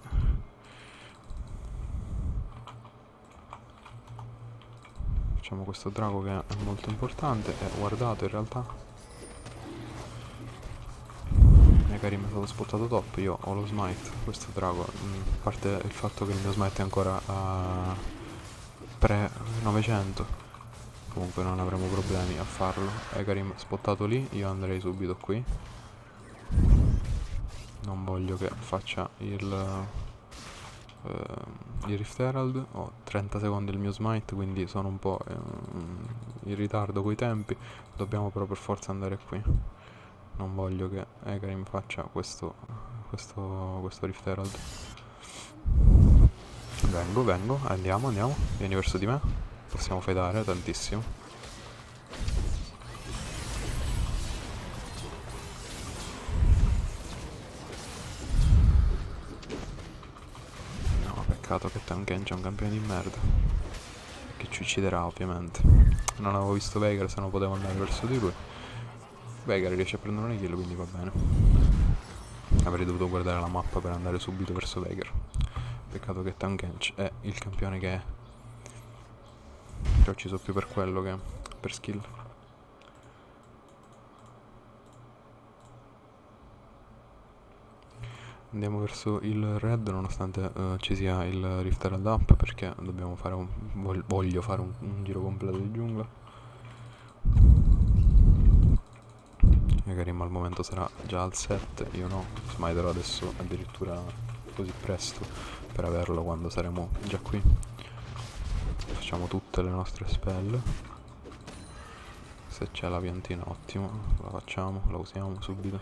Facciamo questo drago che è molto importante. E guardate, in realtà Ekarim è stato spottato top. Io ho lo smite. Questo drago, a parte il fatto che il mio smite è ancora a pre novecento, comunque non avremo problemi a farlo. Ekarim spottato lì, io andrei subito qui. Non voglio che faccia il, uh, il Rift Herald. Ho trenta secondi il mio smite, quindi sono un po' um, in ritardo coi tempi. Dobbiamo però per forza andare qui. Non voglio che Hecarim faccia questo, questo, questo Rift Herald. Vengo, vengo, andiamo, andiamo. Vieni verso di me. Possiamo fedare tantissimo. No, peccato che Tankenshin è un campione di merda. Che ci ucciderà ovviamente. Non avevo visto Veigar, se no potevo andare verso di lui. Veigar riesce a prendere una kill, quindi va bene. Avrei dovuto guardare la mappa per andare subito verso Veigar. Peccato che Tankenshin è il campione che è. Ci ho ucciso più per quello che per skill. Andiamo verso il red nonostante uh, ci sia il Rift Herald up, perché dobbiamo fare un, voglio fare un, un giro completo di giungla. Magari al momento sarà già al set, io no, smiterò adesso addirittura così presto per averlo quando saremo già qui. Facciamo tutte le nostre spell. Se c'è la piantina ottimo, la facciamo, la usiamo subito.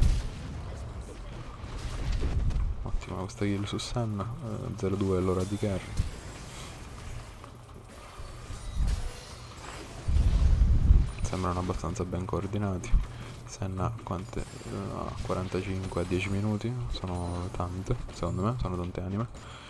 Ottima questa kill su Senna, eh, zero due è l'ora di carry. Sembrano abbastanza ben coordinati. Senna quante? Uh, quarantacinque a dieci minuti, sono tante, secondo me, sono tante anime.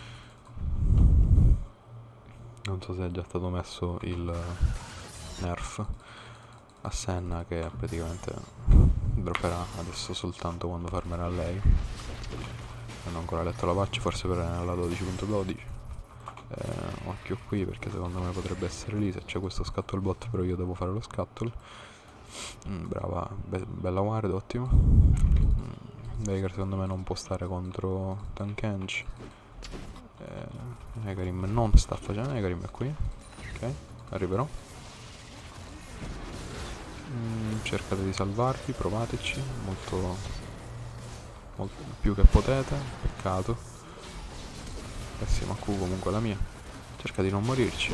Non so se è già stato messo il nerf a Senna, che praticamente dropperà adesso soltanto quando fermerà lei. Non ho ancora letto la patch, forse per la dodici punto dodici. Eh, occhio qui perché secondo me potrebbe essere lì se c'è questo scattle bot, però io devo fare lo scattle. Mm, brava, be bella ward, ottimo. Mm, Veigar secondo me non può stare contro Tankenshin. Eh, Hecarim non sta facendo, Hecarim è qui. Ok, arriverò. Mm, cercate di salvarvi, provateci, molto, molto più che potete, peccato. Pessima Q comunque la mia. Cerca di non morirci.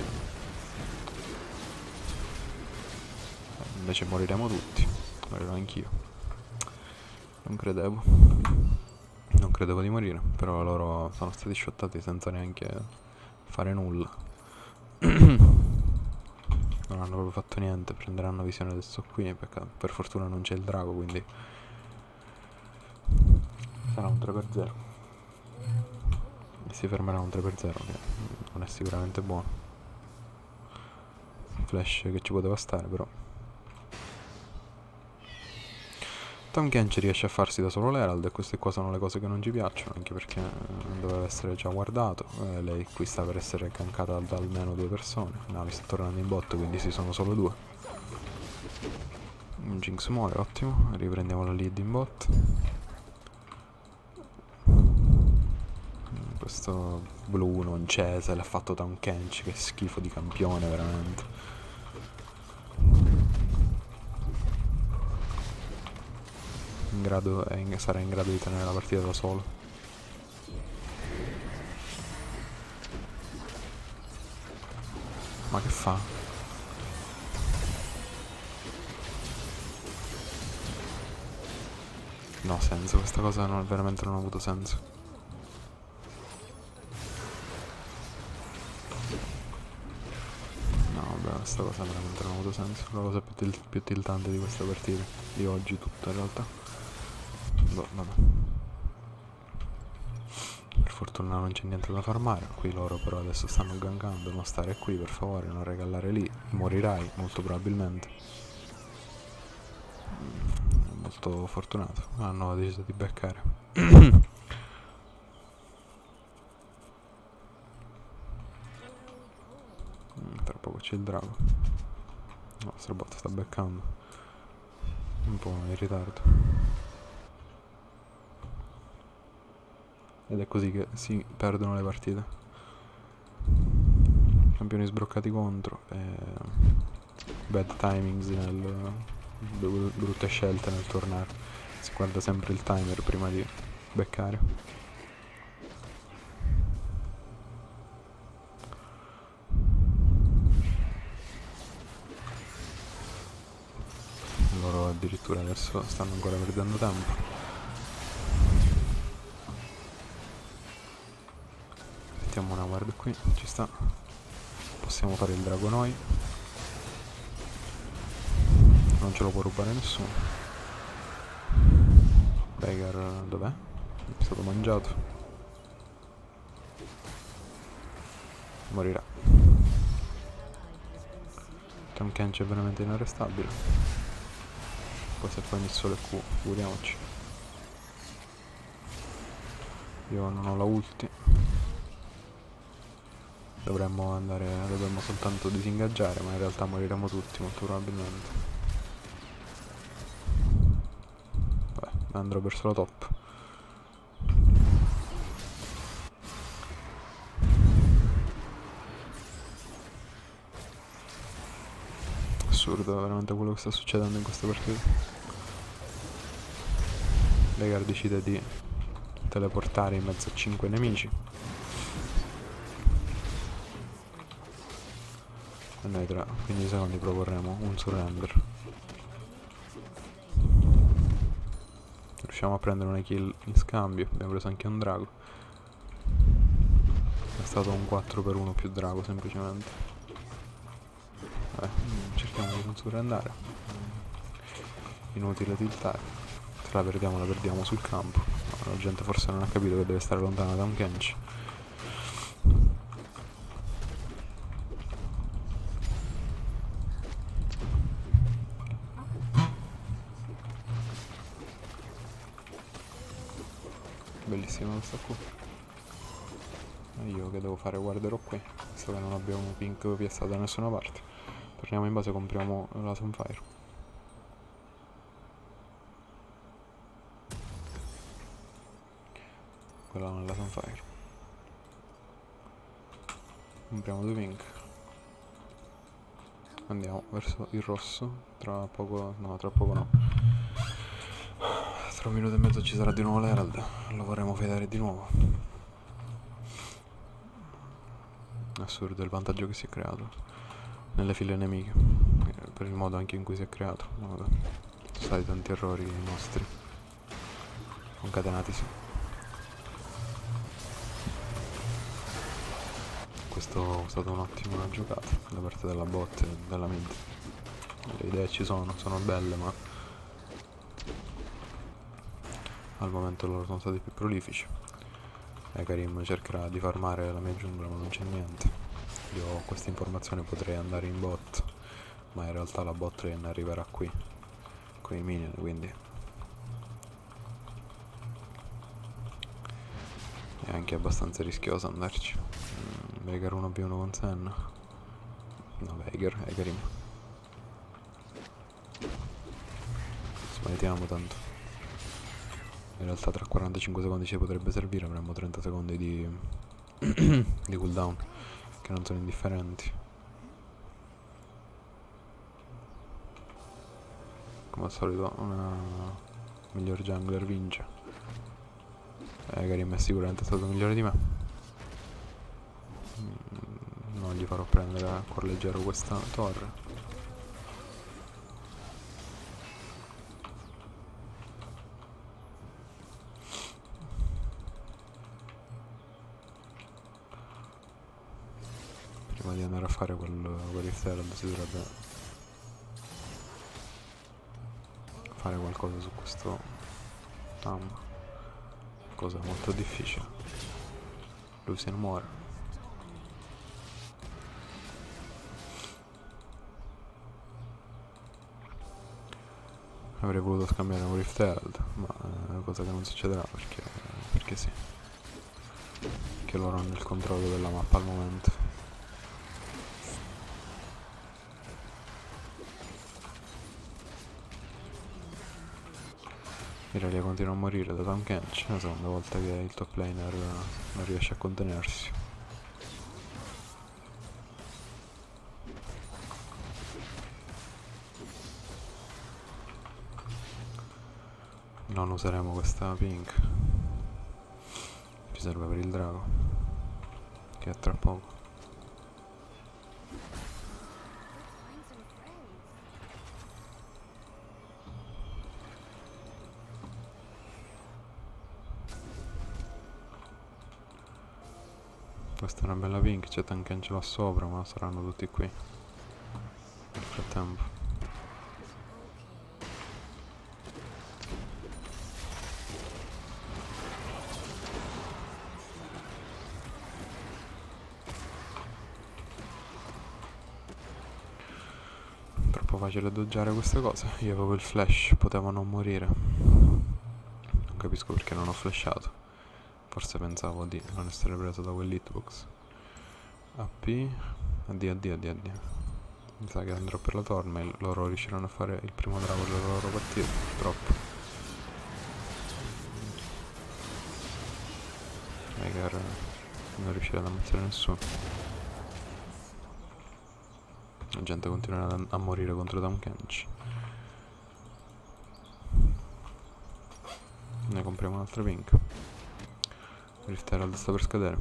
Invece moriremo tutti. Morirò anch'io. Non credevo. Non credevo di morire. Però loro sono stati shottati senza neanche fare nulla. Non hanno proprio fatto niente. Prenderanno visione adesso qui. Perché per fortuna non c'è il drago, quindi sarà un tre per zero. E si fermerà un tre per zero, che non è sicuramente buono. Flash che ci poteva stare, però Tankenshin riesce a farsi da solo l'Herald, e queste qua sono le cose che non ci piacciono, anche perché eh, doveva essere già guardato. Eh, lei qui sta per essere gankata da almeno due persone. No, mi sta tornando in bot, quindi si sono solo due. Jinx muore, ottimo. Riprendiamo la lead in bot. Questo blu non c'è, se l'ha fatto Tankenshin, che schifo di campione veramente. In grado, è in, sarà in grado di tenere la partita da solo. Ma che fa? No senso, questa cosa non, veramente non ha avuto senso. No vabbè, questa cosa veramente non ha avuto senso. La cosa più, til più tiltante di questa partita, di oggi tutta in realtà. Boh, vabbè. Per fortuna non c'è niente da farmare. Qui loro però adesso stanno gankando. Non stare qui per favore, non regalare lì. Morirai molto probabilmente. mm, Molto fortunato. Hanno deciso di beccare. Tra poco c'è il drago. Il nostro bot sta beccando un po' in ritardo. Ed è così che si perdono le partite. Campioni sbroccati contro e bad timings nel brutte scelte nel tornare. Si guarda sempre il timer prima di beccare. addirittura adesso stanno ancora perdendo tempo. Mettiamo una guardia qui, ci sta. Possiamo fare il drago noi. Non ce lo può rubare nessuno. Veigar dov'è? È stato mangiato. Morirà. Tahm Kench è veramente inarrestabile. Poi se poi inizio le Q, figuriamoci. Io non ho la ulti. Dovremmo andare, dovremmo soltanto disingaggiare, ma in realtà moriremo tutti molto probabilmente. Beh, andrò verso la top. Assurdo veramente quello che sta succedendo in questa partita. Veigar decide di teleportare in mezzo a cinque nemici e noi tra quindici secondi proporremo un surrender. Riusciamo a prendere una kill in scambio, abbiamo preso anche un drago. È stato un quattro per uno più drago semplicemente. Vabbè, cerchiamo di non surrendare. Inutile tiltare. Se la perdiamo la perdiamo sul campo. La gente forse non ha capito che deve stare lontana da Tahm Kench. Bellissima questa qua. E io che devo fare? Guarderò qui, visto che non abbiamo pink piazzato da nessuna parte. Torniamo in base e compriamo la Sunfire. Quella non è la Sunfire. Compriamo due pink. Andiamo verso il rosso. Tra poco, no, tra poco no. Tra un minuto e mezzo ci sarà di nuovo l'Herald. Lo vorremmo federe di nuovo. Assurdo il vantaggio che si è creato nelle file nemiche, per il modo anche in cui si è creato. Vabbè, sono stati tanti errori nostri concatenatisi. Questo è stata un'ottima giocata da parte della bot e della mid. Le idee ci sono, sono belle, ma al momento loro sono stati più prolifici. E Karim cercherà di farmare la mia giungla, ma non c'è niente. Io ho questa informazione, potrei andare in bot, ma in realtà la bot lane arriverà qui con i minion, quindi è anche abbastanza rischioso andarci. mm, Veigar uno v uno con Senna. No, Veigar, è Karim. Smaitiamo tanto. In realtà tra quarantacinque secondi ci potrebbe servire, avremmo trenta secondi di, di cooldown, che non sono indifferenti. Come al solito una miglior jungler vince. Eh, Karim è sicuramente stato migliore di me. Non gli farò prendere a cuor leggero questa torre. Prima di andare a fare quel, quel Herald si dovrebbe fare qualcosa su questo Tahm, cosa molto difficile. Lui se ne muore. Avrei voluto scambiare un Rift Herald, ma è una cosa che non succederà perché, perché sì, perché loro hanno il controllo della mappa al momento. Irelia continua a morire da Tahm Kench, è la seconda volta che il top laner non riesce a contenersi. Non useremo questa pink, ci serve per il drago, che è tra poco. Questa è una bella pink, c'è Tankangelo là sopra, ma saranno tutti qui nel frattempo. Troppo facile doggiare queste cose. Io avevo il flash, potevo non morire. Non capisco perché non ho flashato. Forse pensavo di non essere preso da quell'hitbox. A P. Addio, addio, addio, addio. Mi sa che andrò per la Tormail. Loro riusciranno a fare il primo drago della loro partita. Purtroppo. Veigar non riuscirà ad ammazzare nessuno. La gente continuerà a morire contro Tahm Kench. Ne compriamo un'altra pink. Rift Herald sta per scadere.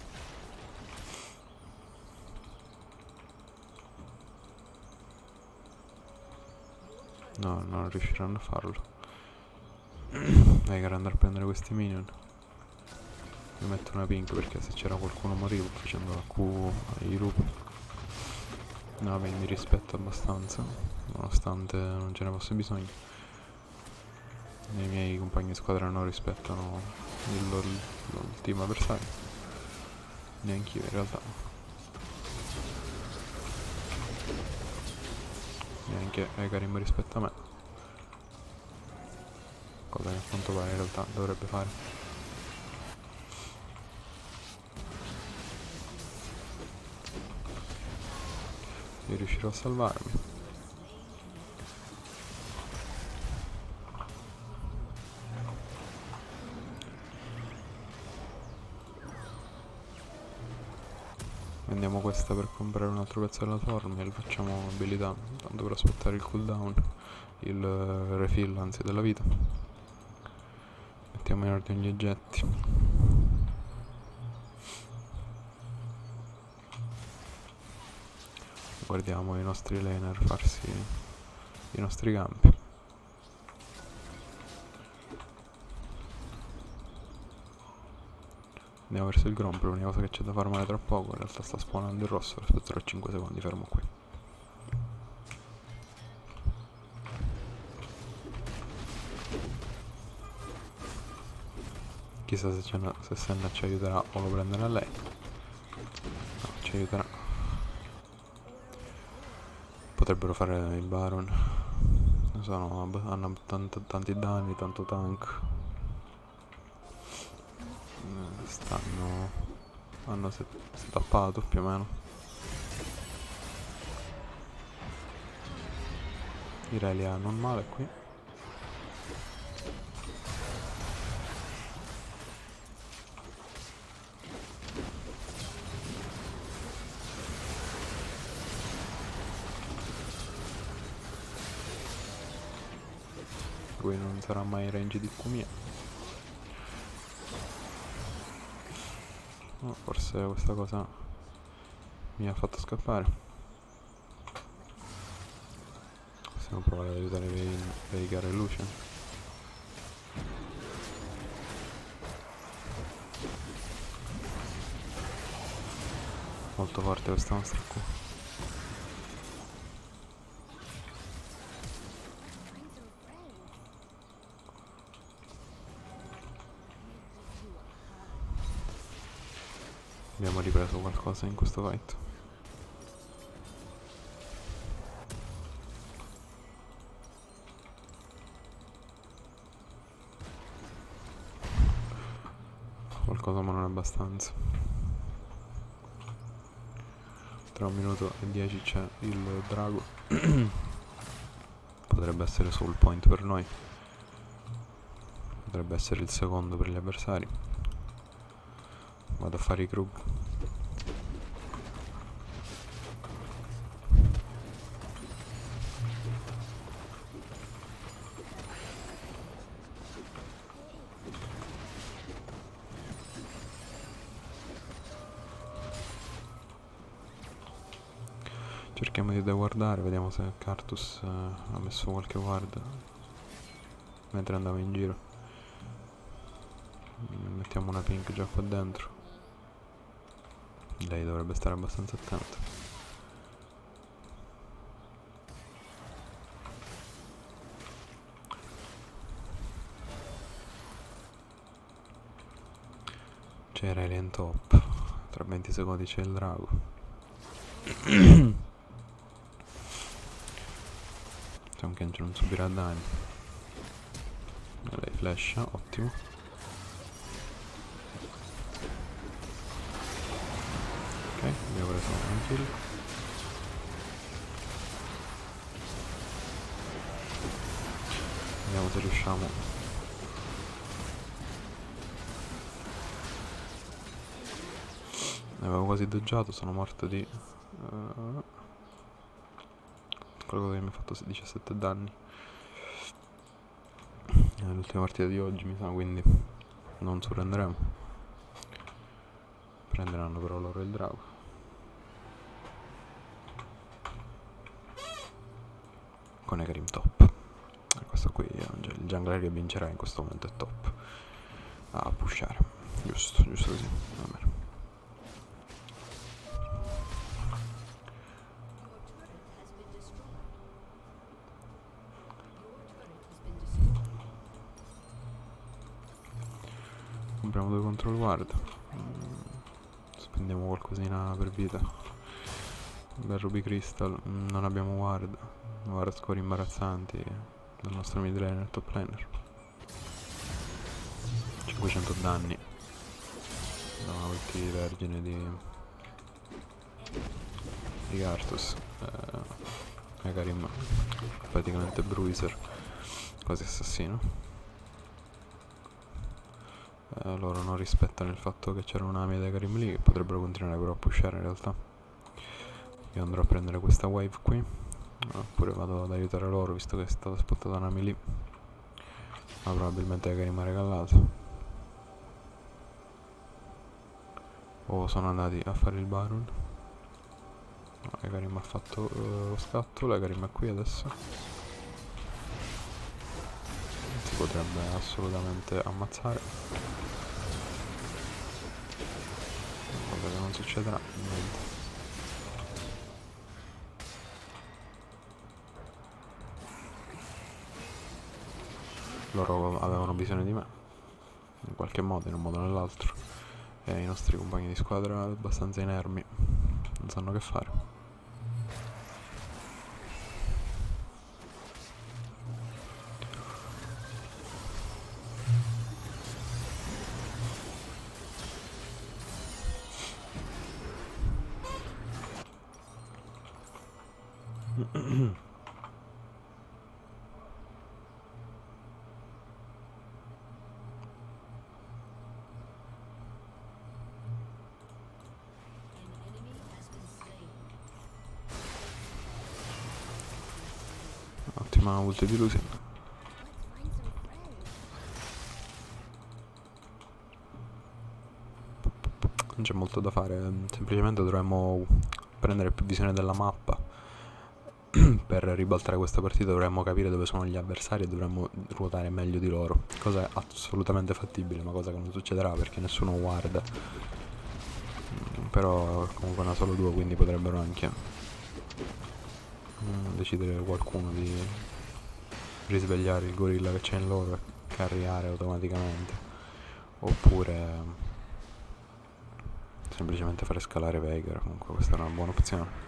No, non riusciranno a farlo. Veigar andrà a prendere questi minion. Io metto una pink perché se c'era qualcuno morivo facendo la Q ai lupi. No, beh, mi rispetto abbastanza, nonostante non ce ne fosse bisogno. I miei compagni di squadra non rispettano il, il, il team avversario. Neanch'io in realtà. Neanche Ekarim rispetta me. Cosa che a quanto pare in realtà dovrebbe fare. Io riuscirò a salvarmi. Vendiamo questa per comprare un altro pezzo della Tormail, facciamo abilità, tanto per aspettare il cooldown, il refill anzi della vita. Mettiamo in ordine gli oggetti. Guardiamo i nostri laner farsi i nostri campi. Andiamo verso il Gromp, l'unica cosa che c'è da farmare tra poco, in realtà sta spawnando il rosso, aspetterò cinque secondi, fermo qui. Chissà se, se Senna ci aiuterà o lo prenderà lei. No, ci aiuterà. Potrebbero fare il Baron. Sono, hanno tanto, tanti danni, tanto tank. Stanno... hanno setappato più o meno. Irelia non male qui. Lui non sarà mai in range di Q mia. Oh, forse questa cosa mi ha fatto scappare. Possiamo provare ad aiutare Veigar e Lucian. Molto forte questa nostra Q. Abbiamo ripreso qualcosa in questo fight. Qualcosa ma non abbastanza. Tra un minuto e dieci c'è il drago. Potrebbe essere soul point per noi. Potrebbe essere il secondo per gli avversari. Vado a fare i Krug. Cerchiamo di guardare, vediamo se Karthus eh, ha messo qualche guard mentre andava in giro. Mettiamo una pink già qua dentro. Lei dovrebbe stare abbastanza attenta. C'era Alien top. Tra venti secondi c'è il drago. Diciamo che non subirà danni. Lei flasha, ottimo. Ok, abbiamo preso un kill. Vediamo se riusciamo. Ne avevo quasi doggiato, sono morto di uh, quello che mi ha fatto diciassette danni. È l'ultima partita di oggi mi sa, quindi non surrenderemo. Prenderanno però loro il drago. Con Hecarim top. E questo qui, il jungler che vincerà in questo momento è top. A pushare. Giusto, giusto così. Va bene. Compriamo due control ward. Mm, spendiamo qualcosina per vita. Bel Ruby Crystal. Mm, non abbiamo ward. Ward score imbarazzanti del nostro mid laner e top laner. cinquecento danni da una ulti vergine di di Karthus. eh, Hecarim praticamente bruiser, quasi assassino. Eh, loro non rispettano il fatto che c'era una mia da Hecarim lì, che potrebbero continuare però a pushare in realtà. Io andrò a prendere questa wave qui, oppure vado ad aiutare loro visto che è stata spottata una melee, ma probabilmente Hecarim ha regallato. O sono andati a fare il Baron. No, Hecarim ha fatto uh, lo scatto, Hecarim è qui adesso. Si potrebbe assolutamente ammazzare. Cosa che non succederà, niente. Loro avevano bisogno di me, in qualche modo, in un modo o nell'altro. E i nostri compagni di squadra abbastanza inermi, non sanno che fare. Ottima ulti di Lucian. Non c'è molto da fare, semplicemente dovremmo prendere più visione della mappa. Per ribaltare questa partita dovremmo capire dove sono gli avversari e dovremmo ruotare meglio di loro, cosa assolutamente fattibile, ma cosa che non succederà perché nessuno guarda. Però comunque ne ha solo due, quindi potrebbero anche mm, decidere qualcuno di risvegliare il gorilla che c'è in loro e carriare automaticamente, oppure semplicemente fare scalare Veigar. Comunque questa è una buona opzione.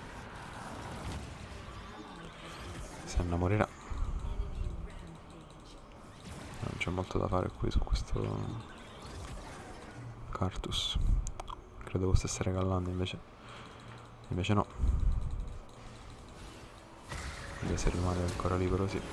Senna morirà. Non c'è molto da fare qui su questo Karthus. Credevo stesse regallando, invece invece no. Vediamo se rimane ancora libero, sì.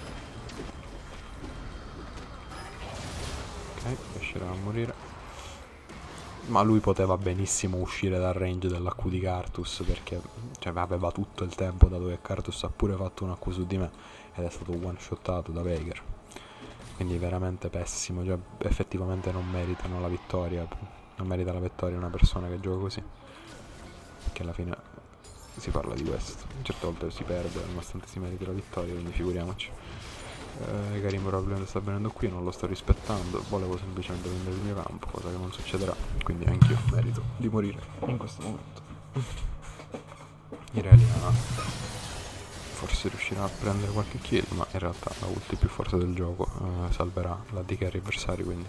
Ok, riuscirà a morire. Ma lui poteva benissimo uscire dal range dell'A Q di Karthus, perché cioè, aveva tutto il tempo, dato che Karthus ha pure fatto un A Q su di me ed è stato one shottato da Veigar. Quindi veramente pessimo, cioè effettivamente non meritano la vittoria, non merita la vittoria una persona che gioca così, perché alla fine si parla di questo. Certe volte si perde nonostante si meriti la vittoria, quindi figuriamoci. eh, Karim probabilmente sta venendo qui, non lo sto rispettando, volevo semplicemente prendere il mio campo, cosa che non succederà, quindi anch'io merito di morire in questo momento. Irelia forse riuscirà a prendere qualche kill, ma in realtà la ulti più forte del gioco eh, salverà la D carry avversari, quindi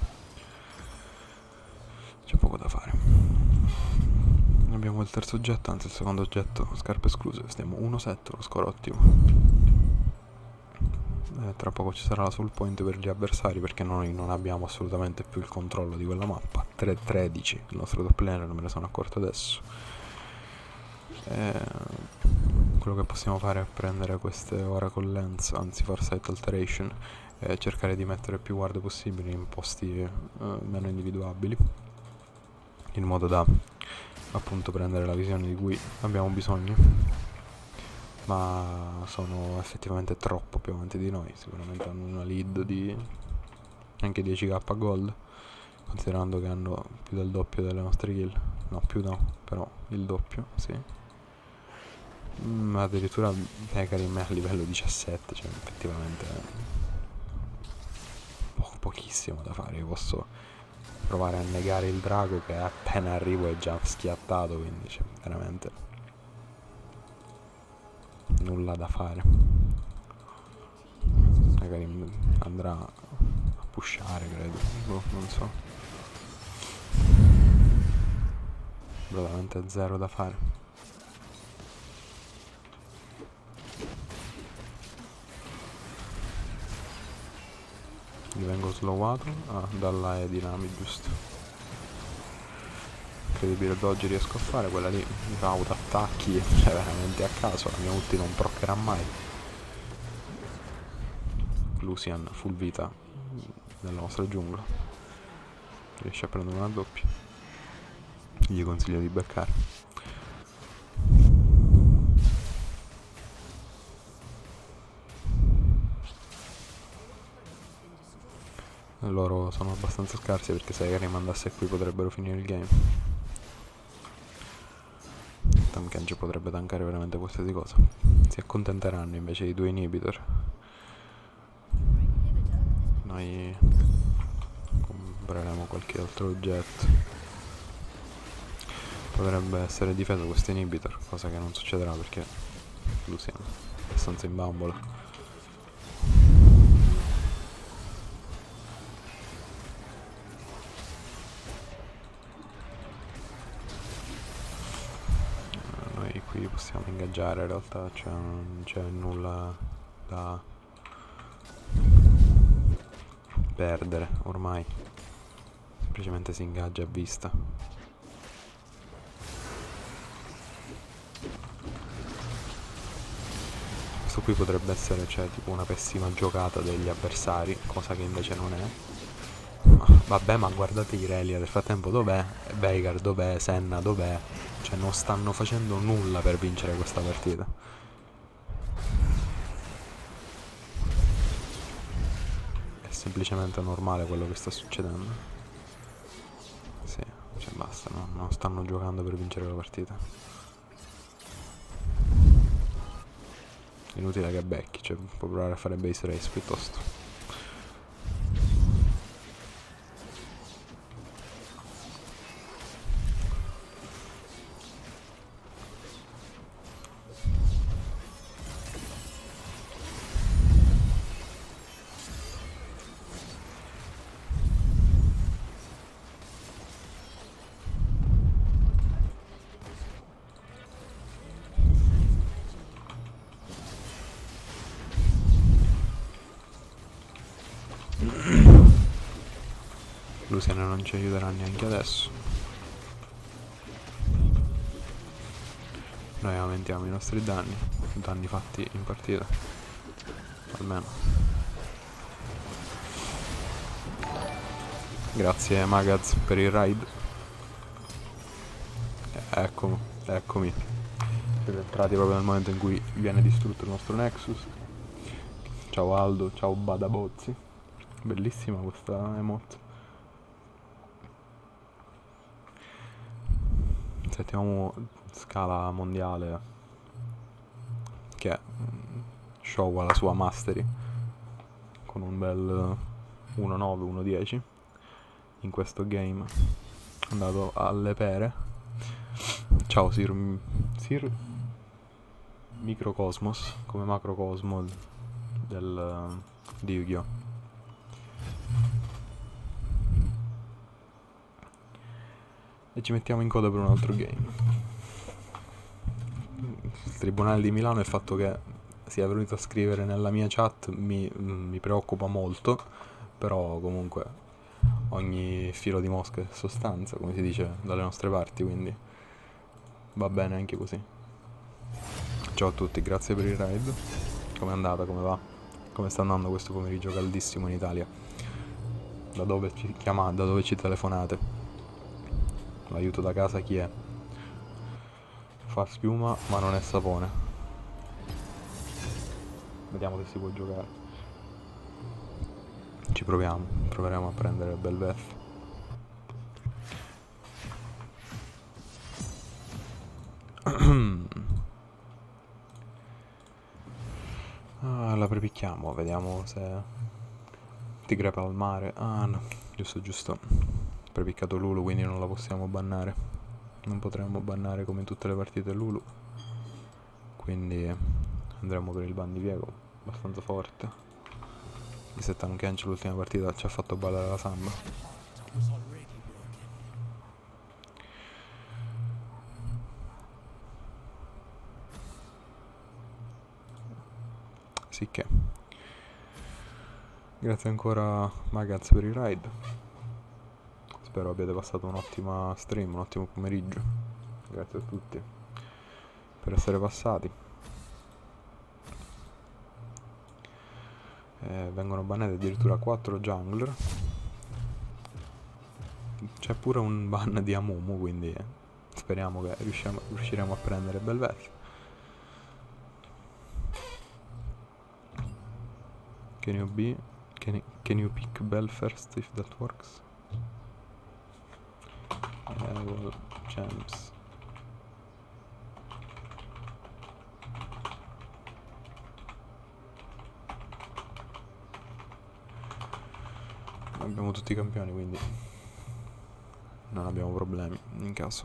c'è poco da fare. Abbiamo il terzo oggetto, anzi il secondo oggetto, scarpe escluse, stiamo uno sette, uno score ottimo. Eh, tra poco ci sarà la soul point per gli avversari, perché noi non abbiamo assolutamente più il controllo di quella mappa. tre tredici il nostro top laner, me ne sono accorto adesso. Eh, quello che possiamo fare è prendere queste Oracle Lens, anzi Farsight Alteration, e cercare di mettere più guard possibili in posti eh, meno individuabili, in modo da appunto prendere la visione di cui abbiamo bisogno, ma sono effettivamente troppo più avanti di noi. Sicuramente hanno una lead di anche dieci k gold, considerando che hanno più del doppio delle nostre kill. No, più no, però il doppio, sì. Mm, addirittura Hecarim è a livello diciassette, cioè effettivamente po pochissimo da fare. Io posso provare a negare il drago che appena arrivo è già schiattato, quindi c'è veramente nulla da fare. Magari andrà a pushare, credo, boh, non so, veramente zero da fare. Gli vengo slowato, ah, dalla è dinami, giusto. Incredibile dodge riesco a fare, quella lì mi fa auto-attacchi, cioè veramente a caso, la mia ulti non proccherà mai. Lucian full vita nella nostra giungla, riesce a prendere una doppia, gli consiglio di beccare. Loro sono abbastanza scarsi, perché se Karim andasse qui potrebbero finire il game. Tahm Kench potrebbe tankare veramente qualsiasi cosa. Si accontenteranno invece di due inhibitor. Noi compreremo qualche altro oggetto. Potrebbe essere difeso questo inhibitor, cosa che non succederà perché Lucian è abbastanza in bambola. Noi qui possiamo ingaggiare, in realtà cioè non c'è nulla da perdere ormai, semplicemente si ingaggia a vista. Questo qui potrebbe essere, cioè, tipo una pessima giocata degli avversari, cosa che invece non è. Ma, vabbè, ma guardate Irelia, nel frattempo dov'è? Veigar dov'è? Senna dov'è? Cioè non stanno facendo nulla per vincere questa partita. È semplicemente normale quello che sta succedendo. Sì, cioè basta, no? Non stanno giocando per vincere la partita. Inutile che becchi, cioè puoi provare a fare base race piuttosto. Lucian non ci aiuterà neanche adesso. Noi aumentiamo i nostri danni, danni fatti in partita, almeno. Grazie Magaz per il raid. Eccomi, eccomi. Siete entrati proprio nel momento in cui viene distrutto il nostro Nexus. Ciao Aldo, ciao Badabozzi. Bellissima questa emote. Settiamo scala mondiale, che Show ha la sua mastery, con un bel uno nove uno dieci in questo game. È andato alle pere. Ciao Sir, Sir Microcosmos, come Macrocosmo del, di Yu-Gi-Oh! E ci mettiamo in coda per un altro game. Il Tribunale di Milano, il fatto che sia venuto a scrivere nella mia chat mi, mi preoccupa molto, però comunque ogni filo di mosca è sostanza, come si dice dalle nostre parti, quindi va bene anche così. Ciao a tutti, grazie per il raid. Com'è andata, come va? Come sta andando questo pomeriggio caldissimo in Italia? Da dove ci chiamate, da dove ci telefonate? L'aiuto da casa chi è? Fa schiuma ma non è sapone. Vediamo se si può giocare. Ci proviamo, proveremo a prendere Belveth. Ah, la prepicchiamo, vediamo se Tigre Palmare. Ah no, giusto giusto. Prepiccato Lulu, quindi non la possiamo bannare. Non potremmo bannare come in tutte le partite Lulu. Quindi andremo per il ban di Viego, abbastanza forte. Di Settan Kench l'ultima partita ci ha fatto ballare la samba. Sicché. Grazie ancora Magaz per il raid. Spero abbiate passato un'ottima stream, un ottimo pomeriggio. Grazie a tutti per essere passati. Eh, vengono bannati addirittura quattro jungler. C'è pure un ban di Amumu, quindi speriamo che riusciamo, riusciremo a prendere Belveth. Can you be can you, can you pick Bell first if that works? Yeah, well, champs. Abbiamo tutti i campioni, quindi non abbiamo problemi in caso.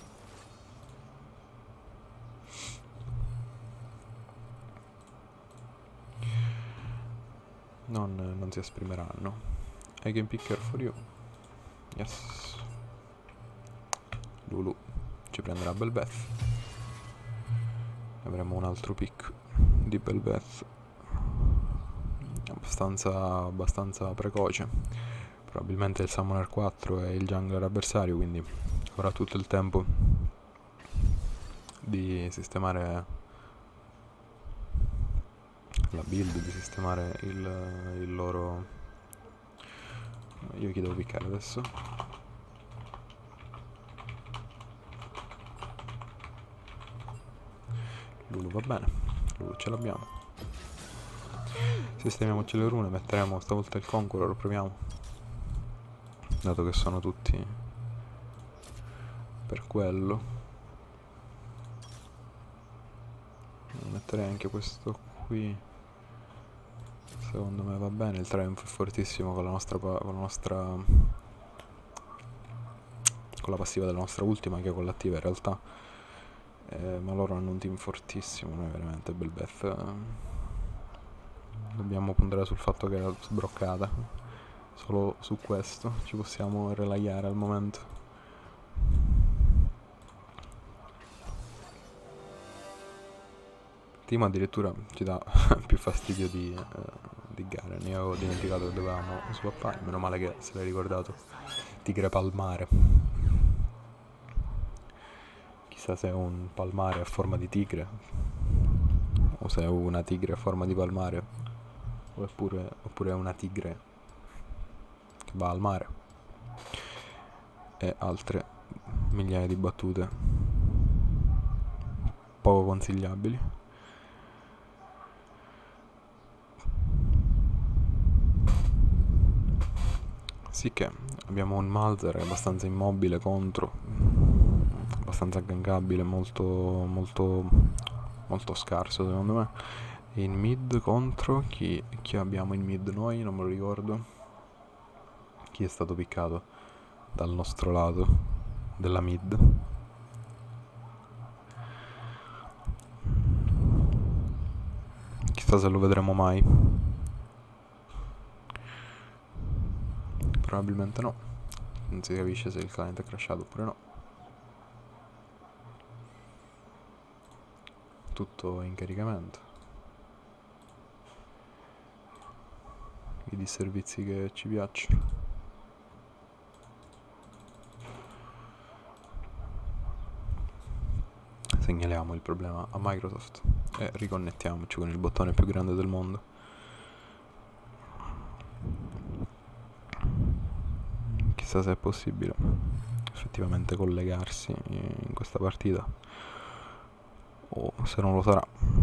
Non, non si esprimeranno. I can picker for you. Yes. Lulu ci prenderà Belveth. Avremo un altro pick di Belveth abbastanza, abbastanza precoce. Probabilmente il Summoner quattro è il jungler avversario, quindi avrà tutto il tempo di sistemare la build, di sistemare il, il loro... Io chi devo piccare adesso? Lulu va bene, Lulu ce l'abbiamo. Sistemiamoci le rune, metteremo stavolta il Conqueror, proviamo. Dato che sono tutti per quello. Metterei anche questo qui. Secondo me va bene, il Triumph è fortissimo con la nostra, con la nostra con la passiva della nostra ultima, che è con l'attiva in realtà, eh, ma loro hanno un team fortissimo. Noi veramente Belveth eh, dobbiamo puntare sul fatto che è sbroccata, solo su questo ci possiamo relayare al momento. Team addirittura ci dà più fastidio di, eh, di Garen. Io avevo dimenticato che dovevamo swappare, meno male che se l'hai ricordato. Tigre Palmare. Chissà se è un palmare a forma di tigre o se è una tigre a forma di palmare, oppure, oppure è una tigre che va al mare. E altre migliaia di battute poco consigliabili. Sì che abbiamo un Malzer abbastanza immobile contro, abbastanza gankabile, molto molto molto scarso secondo me. in mid contro chi, chi abbiamo in mid noi, non me lo ricordo. Chi è stato piccato dal nostro lato della mid? Chissà se lo vedremo mai. Probabilmente no. Non si capisce se il client è crashato oppure no. Tutto in caricamento. I disservizi che ci piacciono. Segnaliamo il problema a Microsoft e riconnettiamoci con il bottone più grande del mondo. Chissà se è possibile effettivamente collegarsi in questa partita o se non lo sarà.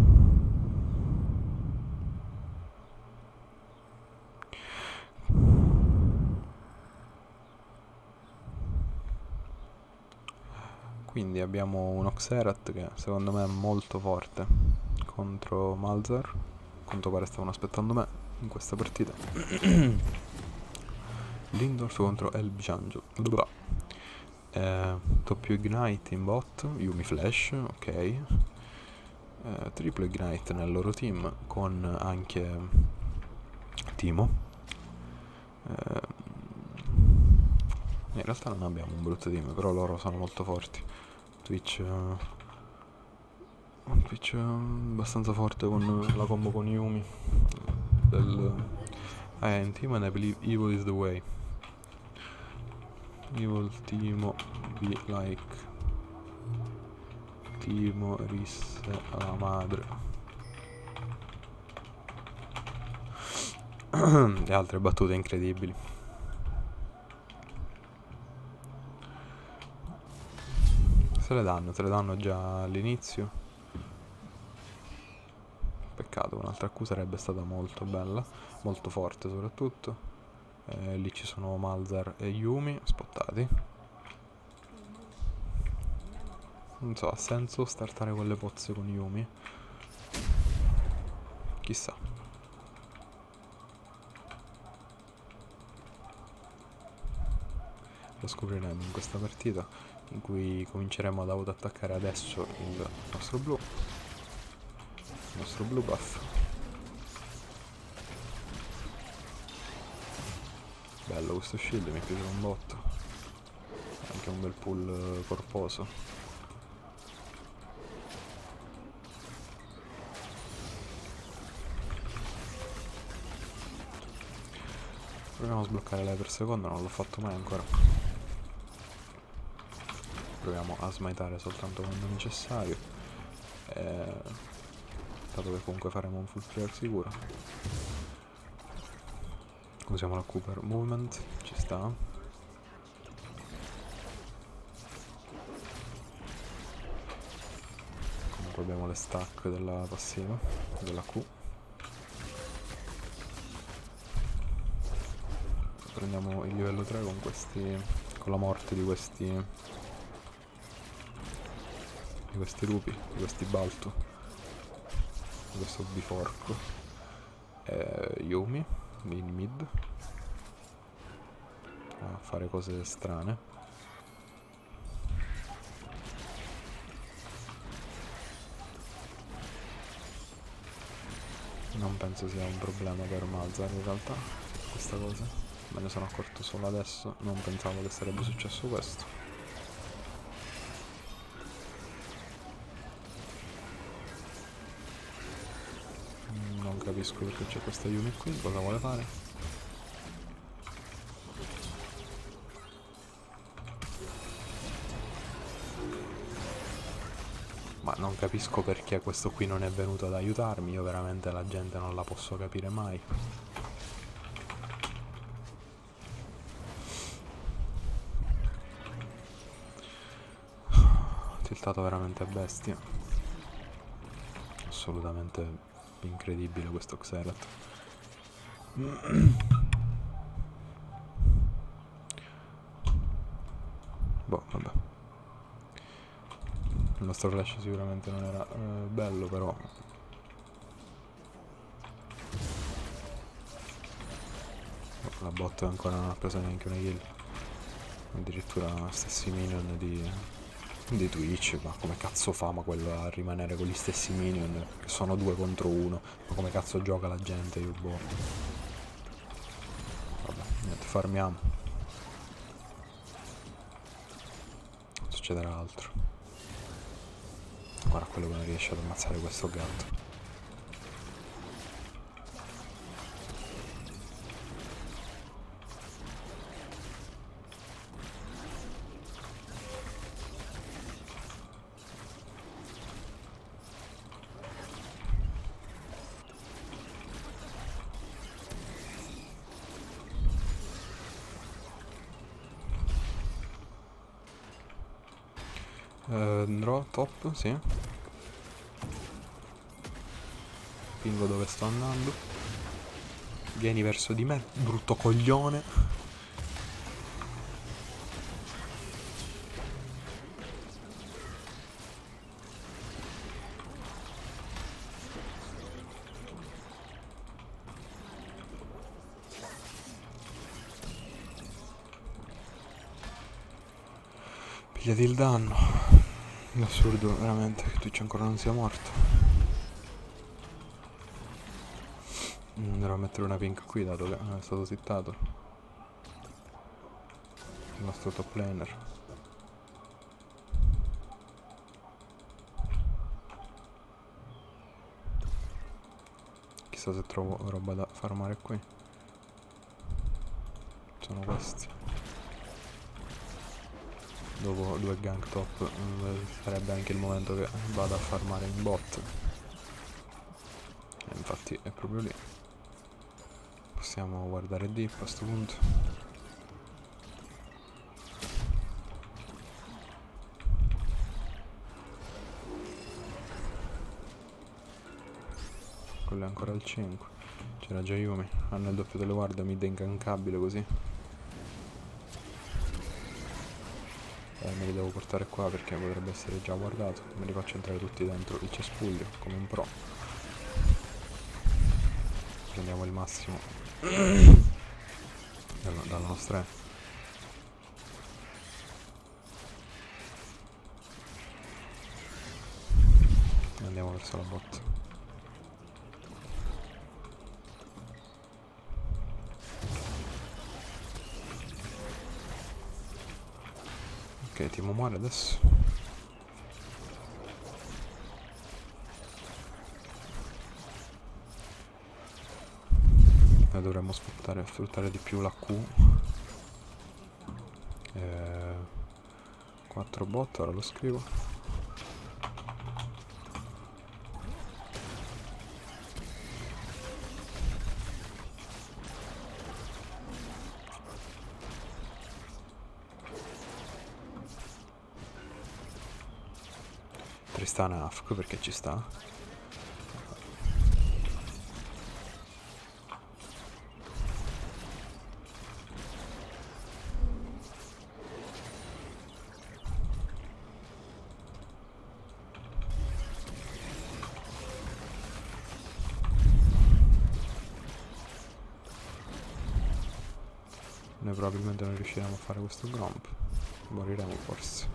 Quindi abbiamo un Oxerath che secondo me è molto forte contro Malzahar. A quanto pare stavano aspettando me in questa partita. Lindorf contro Elbjangel. Eh, doppio Ignite in bot, Yumi Flash, ok. Eh, triplo Ignite nel loro team con anche Timo. Eh, in realtà non abbiamo un brutto team, però loro sono molto forti. Twitch uh, Twitch uh, abbastanza forte con la combo con Yumi del eh, in team and I believe evil is the way. Evil Timo be like Timo risse alla madre. E altre battute incredibili. Se le danno, se le danno già all'inizio. Peccato, un'altra Q sarebbe stata molto bella, molto forte soprattutto. Eh, lì ci sono Malzahar e Yumi spottati. Non so, ha senso startare con le pozze con Yumi? Chissà. Lo scopriremo in questa partita, in cui cominceremo ad autoattaccare adesso il nostro blu. Il nostro blu buff. Bello questo shield, mi piace un botto. Anche un bel pull corposo. Proviamo a sbloccare lei per secondo, non l'ho fatto mai ancora. Proviamo a smitare soltanto quando necessario. E... dato che comunque faremo un full clear sicuro. Usiamo la Cooper Movement, ci sta. Comunque abbiamo le stack della passiva, della Q. Prendiamo il livello tre con questi, con la morte di questi, di questi lupi, di questi baltu, di questo biforco. E Yumi in mid a fare cose strane. Non penso sia un problema per Malzahar in realtà questa cosa, me ne sono accorto solo adesso, non pensavo che sarebbe successo questo. Non capisco perché c'è questa Yumi qui, cosa vuole fare? Ma non capisco perché questo qui non è venuto ad aiutarmi, io veramente la gente non la posso capire mai. Tiltato veramente a bestia. Assolutamente incredibile questo Xerath. Boh, vabbè. Il nostro flash sicuramente non era eh, bello, però La bot ancora non ha preso neanche una kill. Addirittura stessi minion di, di Twitch. Ma come cazzo fa ma quello a rimanere con gli stessi minion? Che sono due contro uno. Ma come cazzo gioca la gente, io boh. Vabbè, niente, farmiamo. Succederà altro. Guarda quello che non riesce ad ammazzare questo gatto. Uh, andrò top, sì. Pingo dove sto andando. Vieni verso di me, brutto coglione. Pigliati il danno. È assurdo veramente che Twitch ancora non sia morto. Andrò a mettere una pink qui dato che è stato sittato il nostro top laner. Chissà se trovo roba da farmare qui. Sono questi. Dopo due gank top eh, sarebbe anche il momento che vada a farmare in bot. E infatti è proprio lì. Possiamo guardare deep a questo punto. Quello è ancora al cinque. C'era già Yumi. Hanno il doppio delle guardie, mid è ingankabile così. Eh, me li devo portare qua perché potrebbe essere già guardato. Me li faccio entrare tutti dentro il cespuglio come un pro. Prendiamo il massimo dalla, dalla nostra E. Andiamo verso la bot. Ok, Timo muore adesso. Noi dovremmo sfruttare, sfruttare di più la Q. Eh, quattro bot, ora lo scrivo. Tristana Afk perché ci sta. Noi probabilmente non riusciremo a fare questo gromp. Moriremo forse.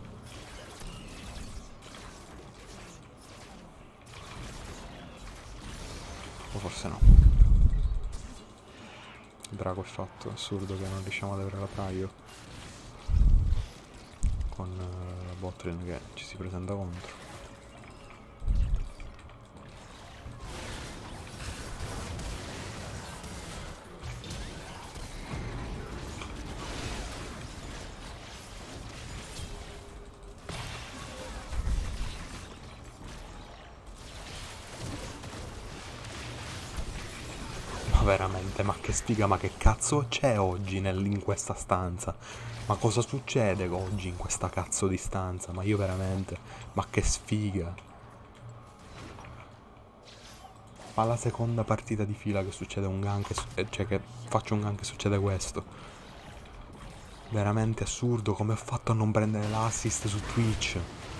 O forse no. Il drago è fatto, assurdo che non riusciamo ad avere la Praio con uh, la botlane che ci si presenta contro. Veramente, ma che sfiga, ma che cazzo c'è oggi nel, in questa stanza? Ma cosa succede oggi in questa cazzo di stanza? Ma io veramente, ma che sfiga. Ma la seconda partita di fila che succede un gank, cioè che faccio un gank e succede questo. Veramente assurdo, come ho fatto a non prendere l'assist su Twitch?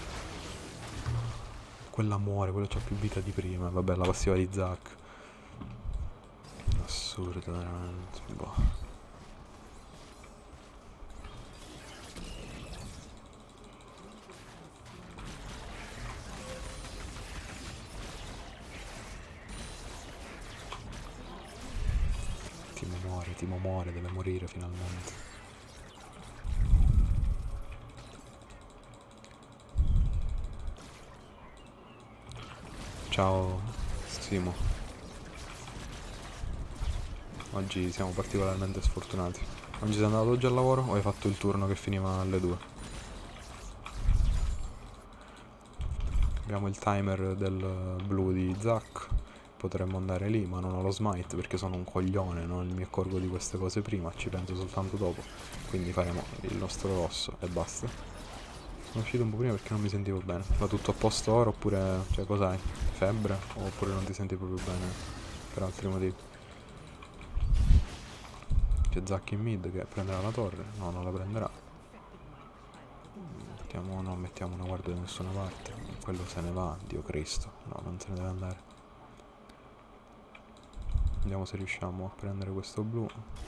Quella muore, quello c'ha più vita di prima, vabbè la passiva di Zac. Assurdo veramente, boh. Timo muore, deve morire finalmente. Ciao Simo. Oggi siamo particolarmente sfortunati. Oggi sei andato oggi al lavoro o hai fatto il turno che finiva alle due? Abbiamo il timer del blu di Zac. Potremmo andare lì, ma non ho lo smite perché sono un coglione, non mi accorgo di queste cose prima, ci penso soltanto dopo. Quindi faremo il nostro rosso e basta. Sono uscito un po' prima perché non mi sentivo bene. Va tutto a posto ora oppure, cioè, cos'hai? Febbre? Oppure non ti senti proprio bene per altri motivi? C'è Zac in mid che prenderà la torre. No, non la prenderà. Mettiamo, non mettiamo una guardia da nessuna parte. Quello se ne va, Dio Cristo. No, non se ne deve andare. Vediamo se riusciamo a prendere questo blu.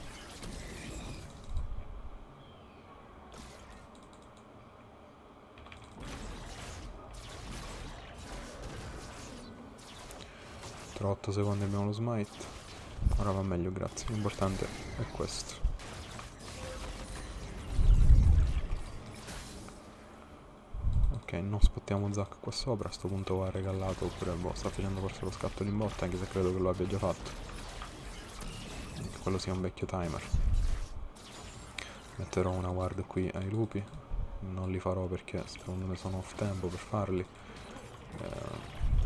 Tra otto secondi abbiamo lo smite. Ora va meglio, grazie. L'importante è questo. Ok, non spottiamo Zac qua sopra. A sto punto va regallato oppure boh, sta facendo forse lo scatto in botta, anche se credo che lo abbia già fatto. Che quello sia un vecchio timer. Metterò una guard qui ai lupi. Non li farò perché secondo me sono off tempo per farli. Eh,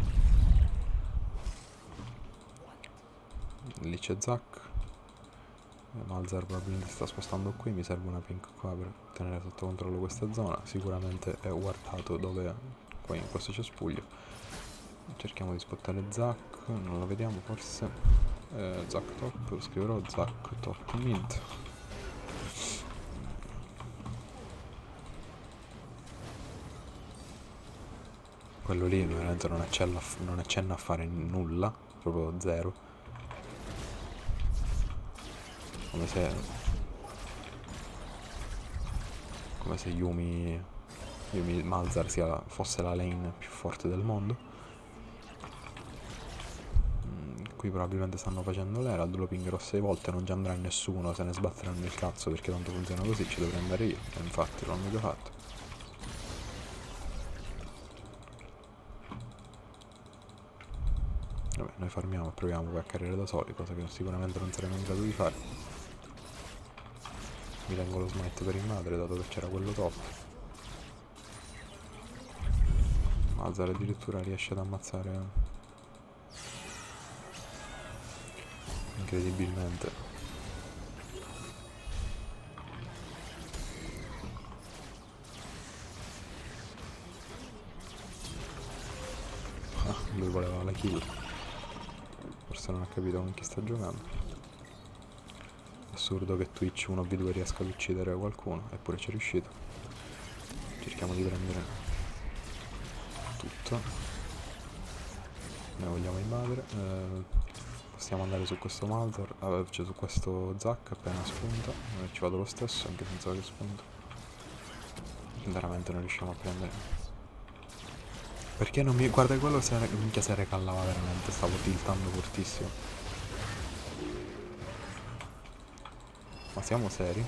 lì c'è Zac. Malzahar probabilmente si sta spostando qui. Mi serve una pink qua per tenere sotto controllo questa zona. Sicuramente è guardato dove è, qui in questo cespuglio. Cerchiamo di spottare Zac. Non lo vediamo forse. eh, Zac top. Scriverò Zac top mid. Quello lì veramente non accenna, non accenna a fare nulla, proprio zero. Come se... Come se Yumi... Yumi Malzahar sia, fosse la lane più forte del mondo. Mm, qui probabilmente stanno facendo l'era, lo pingherò sei volte, non ci andrà nessuno, se ne sbatteranno il cazzo perché tanto funziona così, ci dovrei andare io. E infatti l'hanno già fatto. Vabbè, noi farmiamo e proviamo poi a carriere da soli, cosa che sicuramente non saremo in grado di fare. Mi tengo lo smite per invadere, dato che c'era quello top. Malzahar addirittura riesce ad ammazzare incredibilmente. Ah, lui voleva la kill. Forse non ha capito con chi sta giocando. Assurdo che Twitch uno vu due riesca ad uccidere qualcuno, eppure ci è riuscito. Cerchiamo di prendere tutto. Noi vogliamo invadere. Eh, possiamo andare su questo Malzahar, ah, cioè su questo Zac appena spunta. Eh, ci vado lo stesso, anche senza che spunta. Veramente non riusciamo a prendere. Perché non mi... Guarda quello, se minchia se recallava veramente, stavo tiltando fortissimo. Ma siamo seri?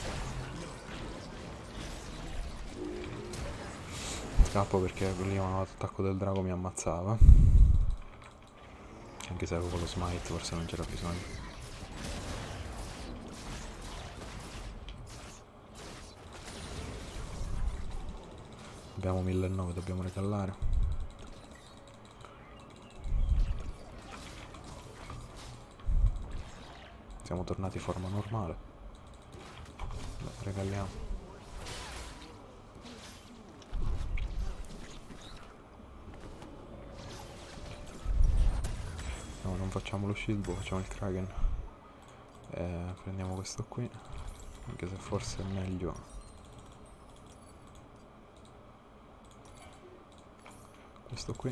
Scappo perché prima l'attacco del drago mi ammazzava. Anche se avevo lo smite forse non c'era bisogno. Abbiamo millenovecento, dobbiamo recallare. Siamo tornati in forma normale. Regaliamo. No, non facciamo lo shield, facciamo il Kraken. Eh, prendiamo questo qui, anche se forse è meglio questo qui.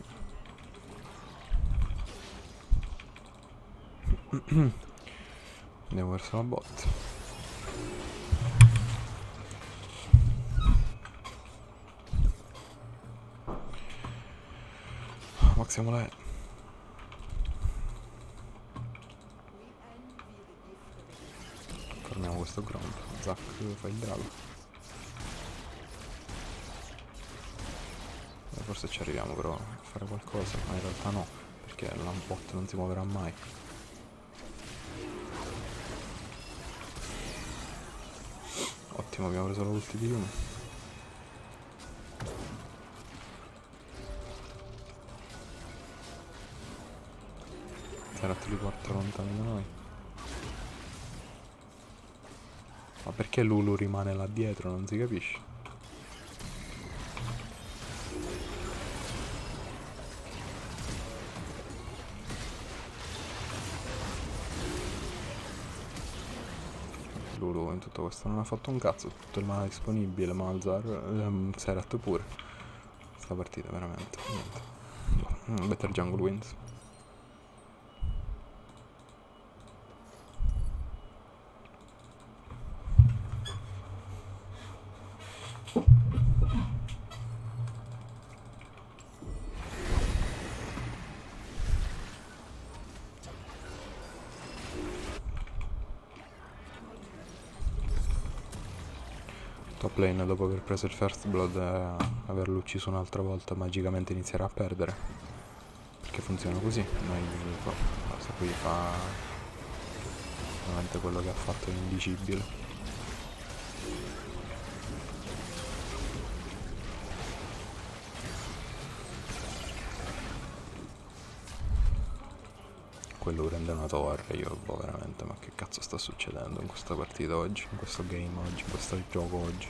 Andiamo verso la bot. Maxiamo la E. sto ground. Zac fa il drago. E forse ci arriviamo però a fare qualcosa, ma in realtà no, perché l'unbot non si muoverà mai. Ottimo, abbiamo preso l'ulti di Yumi. Xerath li porta lontano da noi. Ma perché Lulu rimane là dietro? Non si capisce. Lulu in tutto questo non ha fatto un cazzo, tutto il mana disponibile, Malzar, ehm, Xerath pure. Sta partita veramente, niente. Better jungle wins. Top lane, dopo aver preso il first blood e averlo ucciso un'altra volta, magicamente inizierà a perdere, perché funziona così. Noi questo qui fa veramente quello che ha fatto, è indicibile. Quello prende una torre, io boh, veramente, ma che cazzo sta succedendo in questa partita oggi, in questo game oggi, in questo gioco oggi?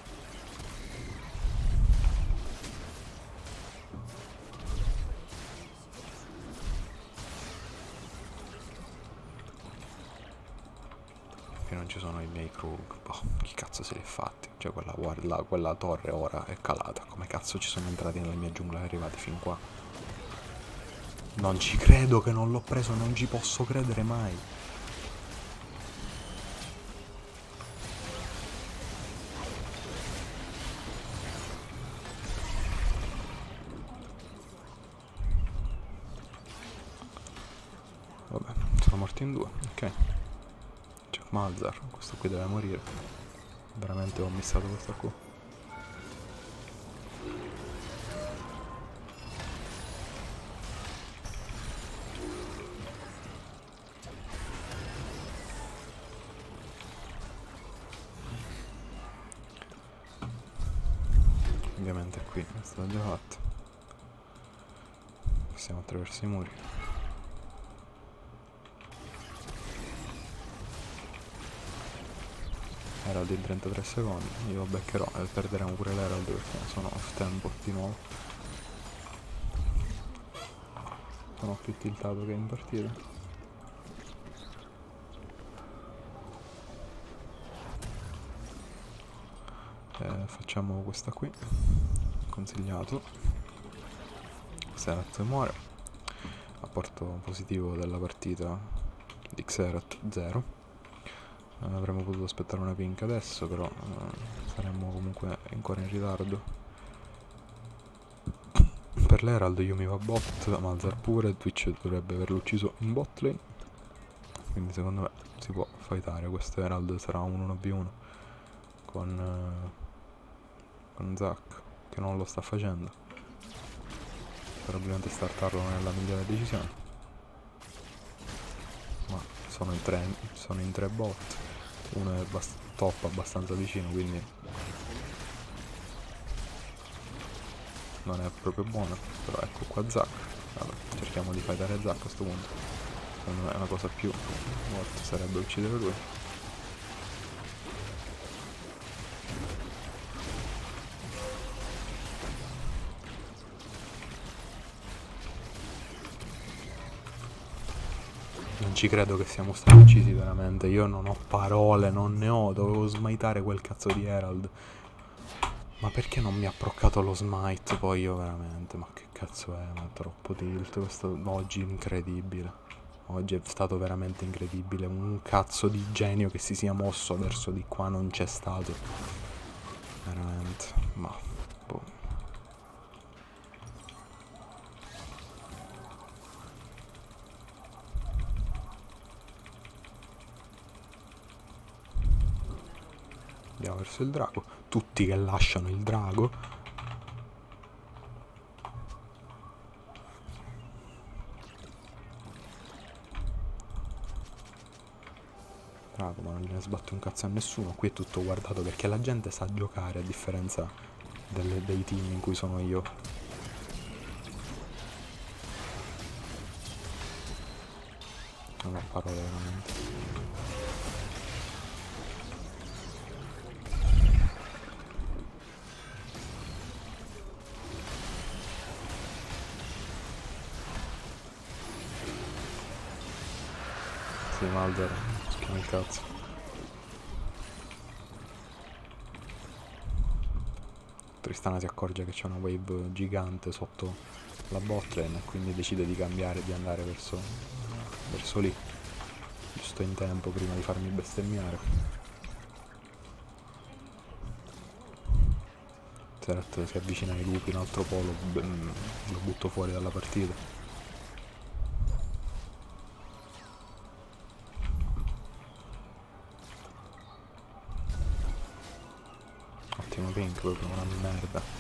Che non ci sono i miei crew, boh, chi cazzo se li è fatti? Cioè quella, guarda, quella torre ora è calata, come cazzo ci sono entrati nella mia giungla e arrivati fin qua? Non ci credo che non l'ho preso, non ci posso credere mai. Vabbè, sono morti in due, ok. C'è Malzar, questo qui deve morire. Veramente ho missato questo qua. Ovviamente qui è stato già fatto. Passiamo attraverso i muri. Herald in trentatré secondi, io beccherò e perderemo pure l'Herald perché sono off tempo di nuovo. Sono più tiltato che in partita. Eh, facciamo questa qui, consigliato. Xerath muore. Apporto positivo della partita di Xerath zero. Eh, avremmo potuto aspettare una pink adesso, però eh, saremmo comunque ancora in ritardo. Per l'Herald Yumi va bot, Malzar pure, Twitch dovrebbe averlo ucciso in bot lane, quindi secondo me si può fightare. Questo Herald sarà un uno vu uno con, eh, con Zac, che non lo sta facendo. Probabilmente startarlo non è la migliore decisione, ma sono in tre, sono in tre bot, uno è abbast top abbastanza vicino, quindi non è proprio buono. Però ecco qua Zac. Allora, cerchiamo di fightare Zac a questo punto. Secondo me è una cosa più morta sarebbe uccidere lui. Non ci credo che siamo stati uccisi veramente. Io non ho parole, non ne ho. Dovevo smaitare quel cazzo di Herald. Ma perché non mi ha proccato lo smite poi io veramente? Ma che cazzo è? Ma troppo tilt. Questo oggi incredibile. Oggi è stato veramente incredibile. Un cazzo di genio che si sia mosso verso di qua non c'è stato. Veramente. Ma boh. Andiamo verso il drago. Tutti che lasciano il drago. Drago, ma non gliene sbatto un cazzo a nessuno. Qui è tutto guardato perché la gente sa giocare, a differenza delle, dei team in cui sono io. Non ho parole veramente. Sì, Malder, schiama il cazzo. Tristana si accorge che c'è una wave gigante sotto la botlane e quindi decide di cambiare e di andare verso, verso lì. Giusto in tempo prima di farmi bestemmiare. Zeret si avvicina ai lupi, un altro polo, lo butto fuori dalla partita. Ottimo pink, proprio una merda.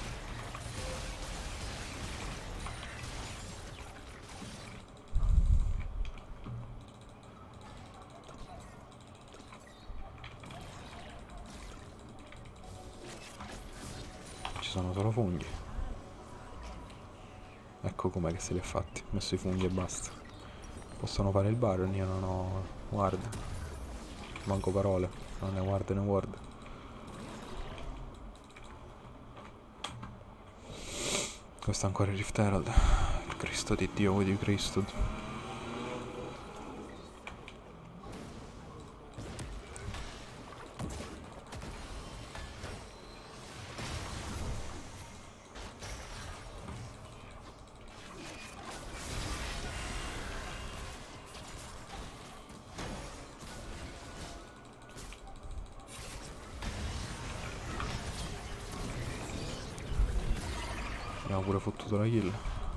Ci sono solo funghi. Ecco com'è che se li ha fatti. Ho messo i funghi e basta. Possono fare il baron, io non ho ward. Manco parole. Non ne ward né ward. Questo è ancora il Rift Herald. Il Cristo di Dio di Cristo. Abbiamo pure fottuto la kill.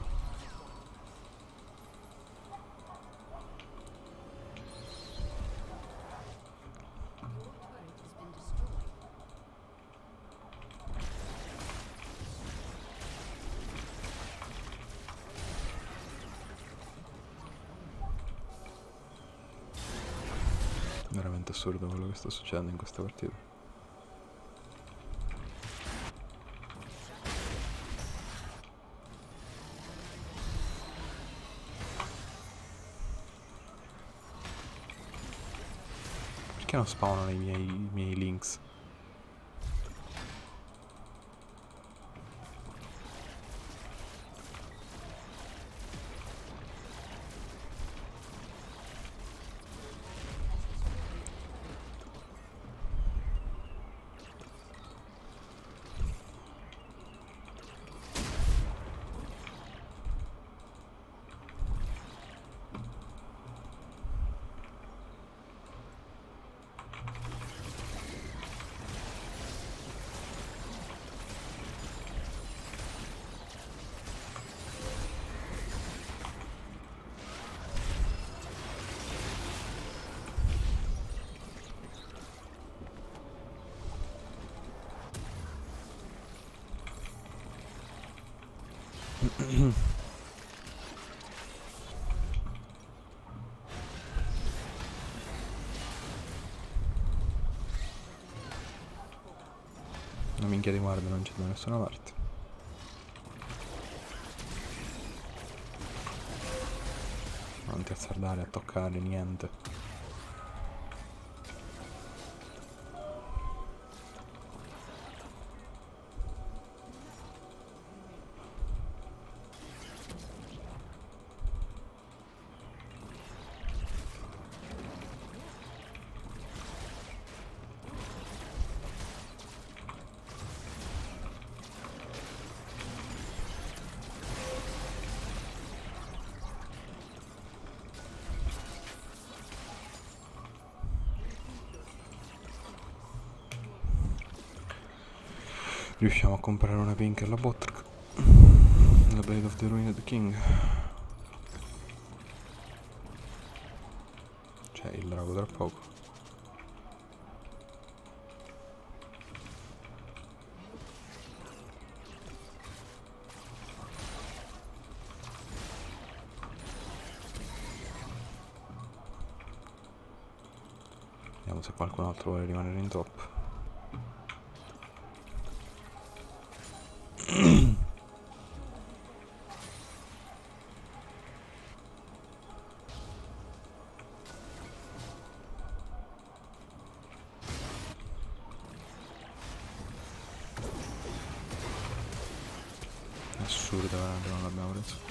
Veramente assurdo quello che sta succedendo in questa partita. Perché non spawnano i miei, i miei links? Una minchia di guardia non c'è da nessuna parte. Non ti azzardare a toccare niente. Riusciamo a comprare una pink alla bot. La Blade of the Ruined King. C'è il drago tra poco. Vediamo se qualcun altro vuole rimanere in top. Assurdo, veramente non l'abbiamo preso.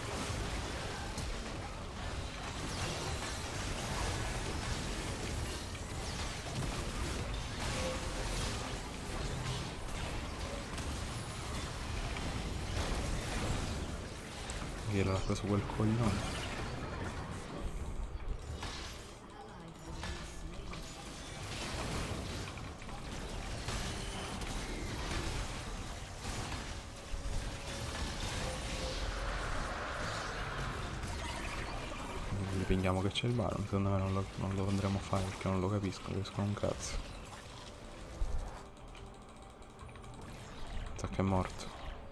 Che l'ha preso quel coglione. Prendiamo che c'è il Baron, secondo me non lo, non lo andremo a fare perché non lo capisco, non capisco un cazzo. Sa che è morto.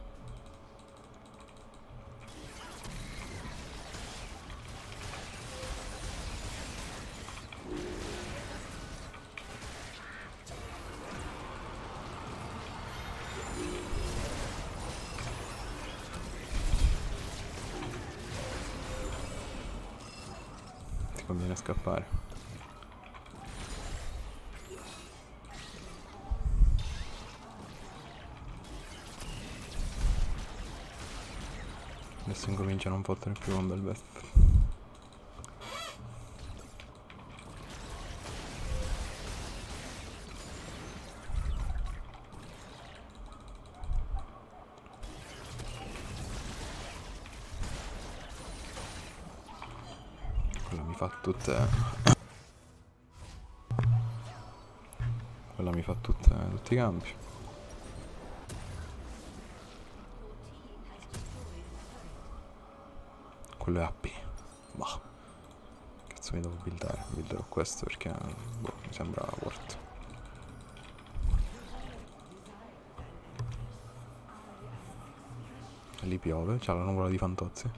Conviene scappare. Adesso incominciano un po' tre più con Belbeth. Quella mi fa tutte... Quella mi fa tutte, tutti i campi. Quello è A P. Bah. Cazzo mi devo buildare. Builderò questo perché boh, mi sembra worth. E lì piove, c'ha la nuvola di Fantozzi.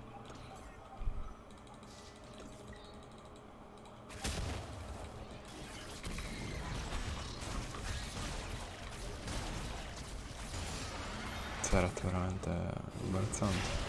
Seret veramente imbarazzante.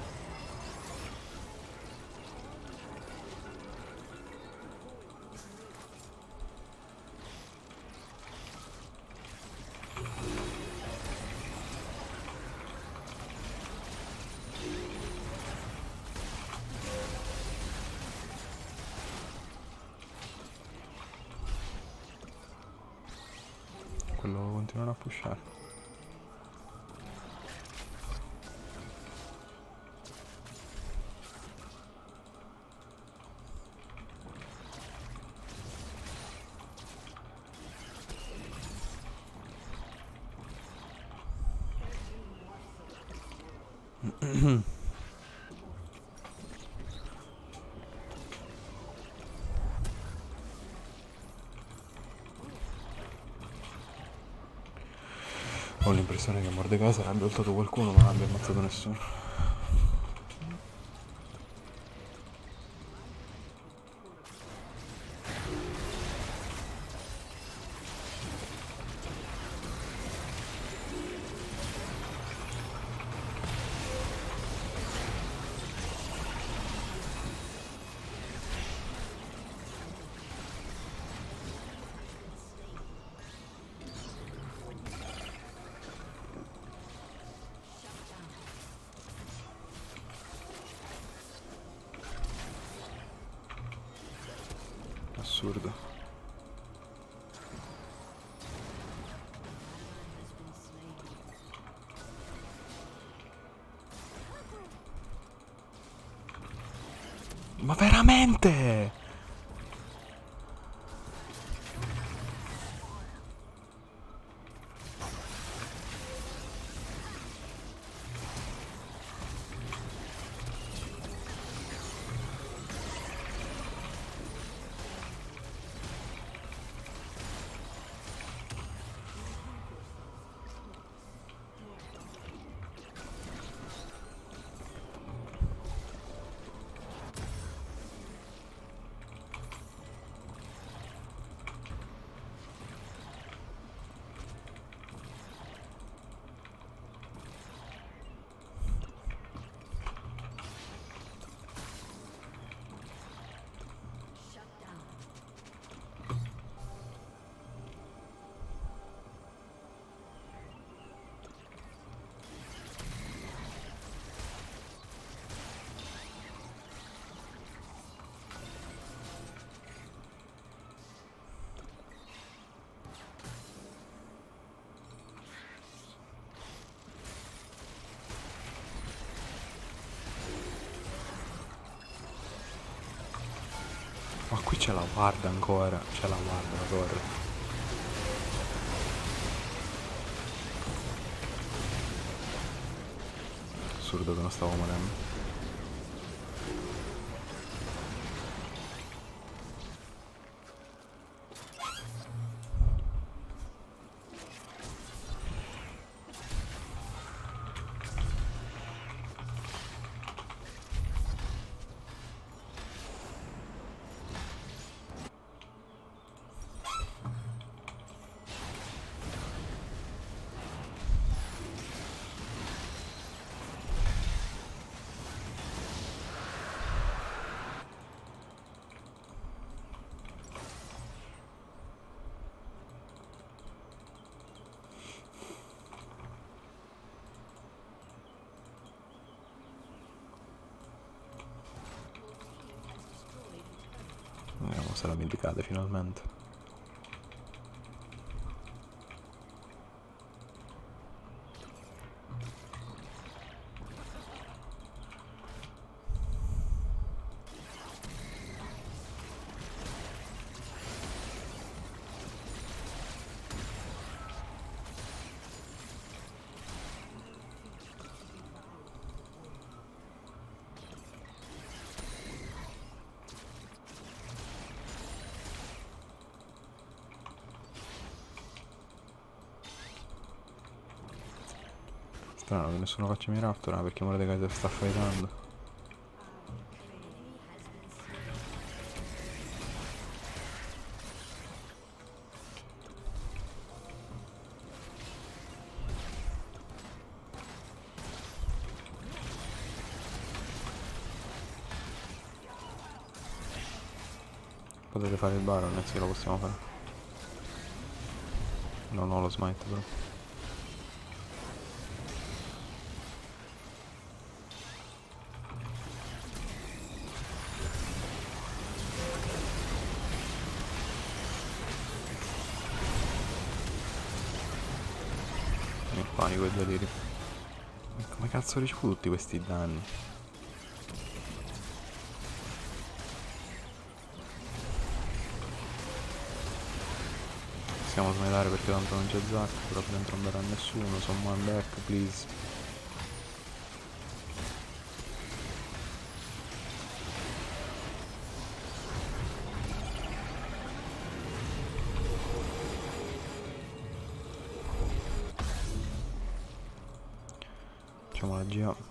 Quello continuano a pushare. Ho l'impressione che Mordecai sarebbe ultato qualcuno ma non abbia ammazzato nessuno. Assurdo. Ma veramente? Ma qui c'è la guardia ancora. C'è la guardia, la torre. Assurdo che non stavo morendo. Vediamo se la vendicate finalmente. Strano che nessuno faccia Miraptor, perché Mordekaiser sta fightando. Potete fare il Baron, sì, lo possiamo fare. Non ho lo smite però. Il panico e due tiri. Come cazzo ho ricevuto tutti questi danni? Possiamo smettere perché tanto non c'è Zac, però dentro non darà nessuno, someone back, please. Facciamo la G A.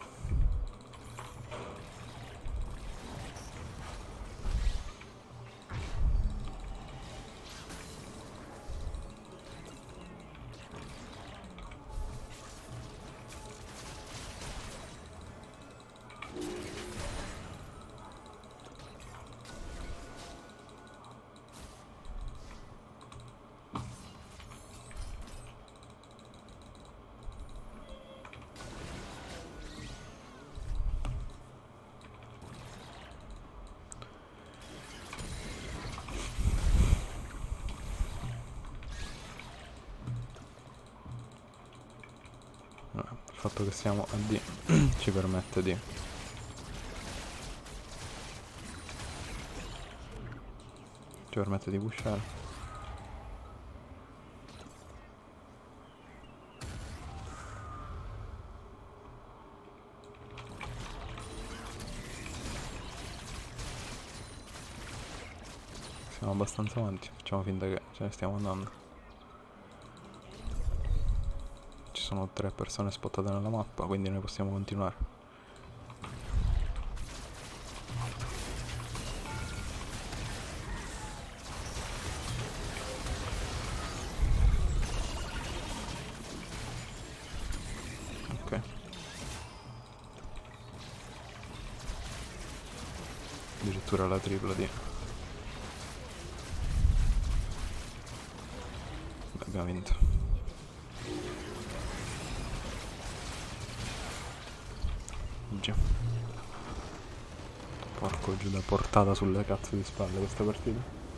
Il fatto che siamo a D ci permette di ci permette di pushare. Siamo abbastanza avanti, facciamo finta che ce ne stiamo andando. Ci sono tre persone spottate nella mappa, quindi noi possiamo continuare. Ok. Addirittura la tripla di... Beh, abbiamo vinto. Porco giù, da portata sulle cazzo di spalle questa partita.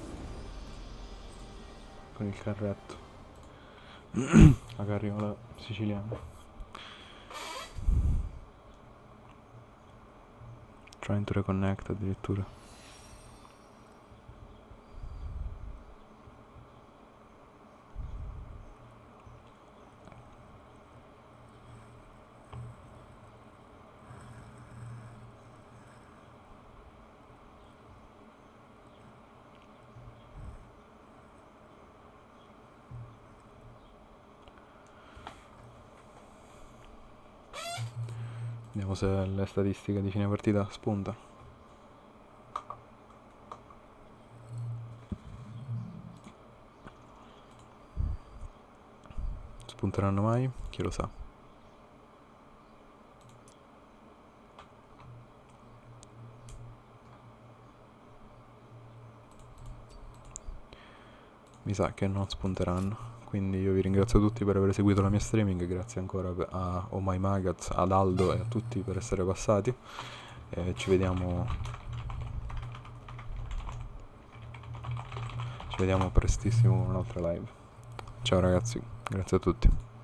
Con il carretto. La carriola siciliana. Trying to reconnect addirittura. Vediamo se le statistiche di fine partita spunta. Spunteranno mai? Chi lo sa. Mi sa che non spunteranno. Quindi io vi ringrazio tutti per aver seguito la mia streaming, grazie ancora a Oh My Magaz, ad Aldo e a tutti per essere passati. E ci vediamo ci vediamo prestissimo con un'altra live. Ciao ragazzi, grazie a tutti.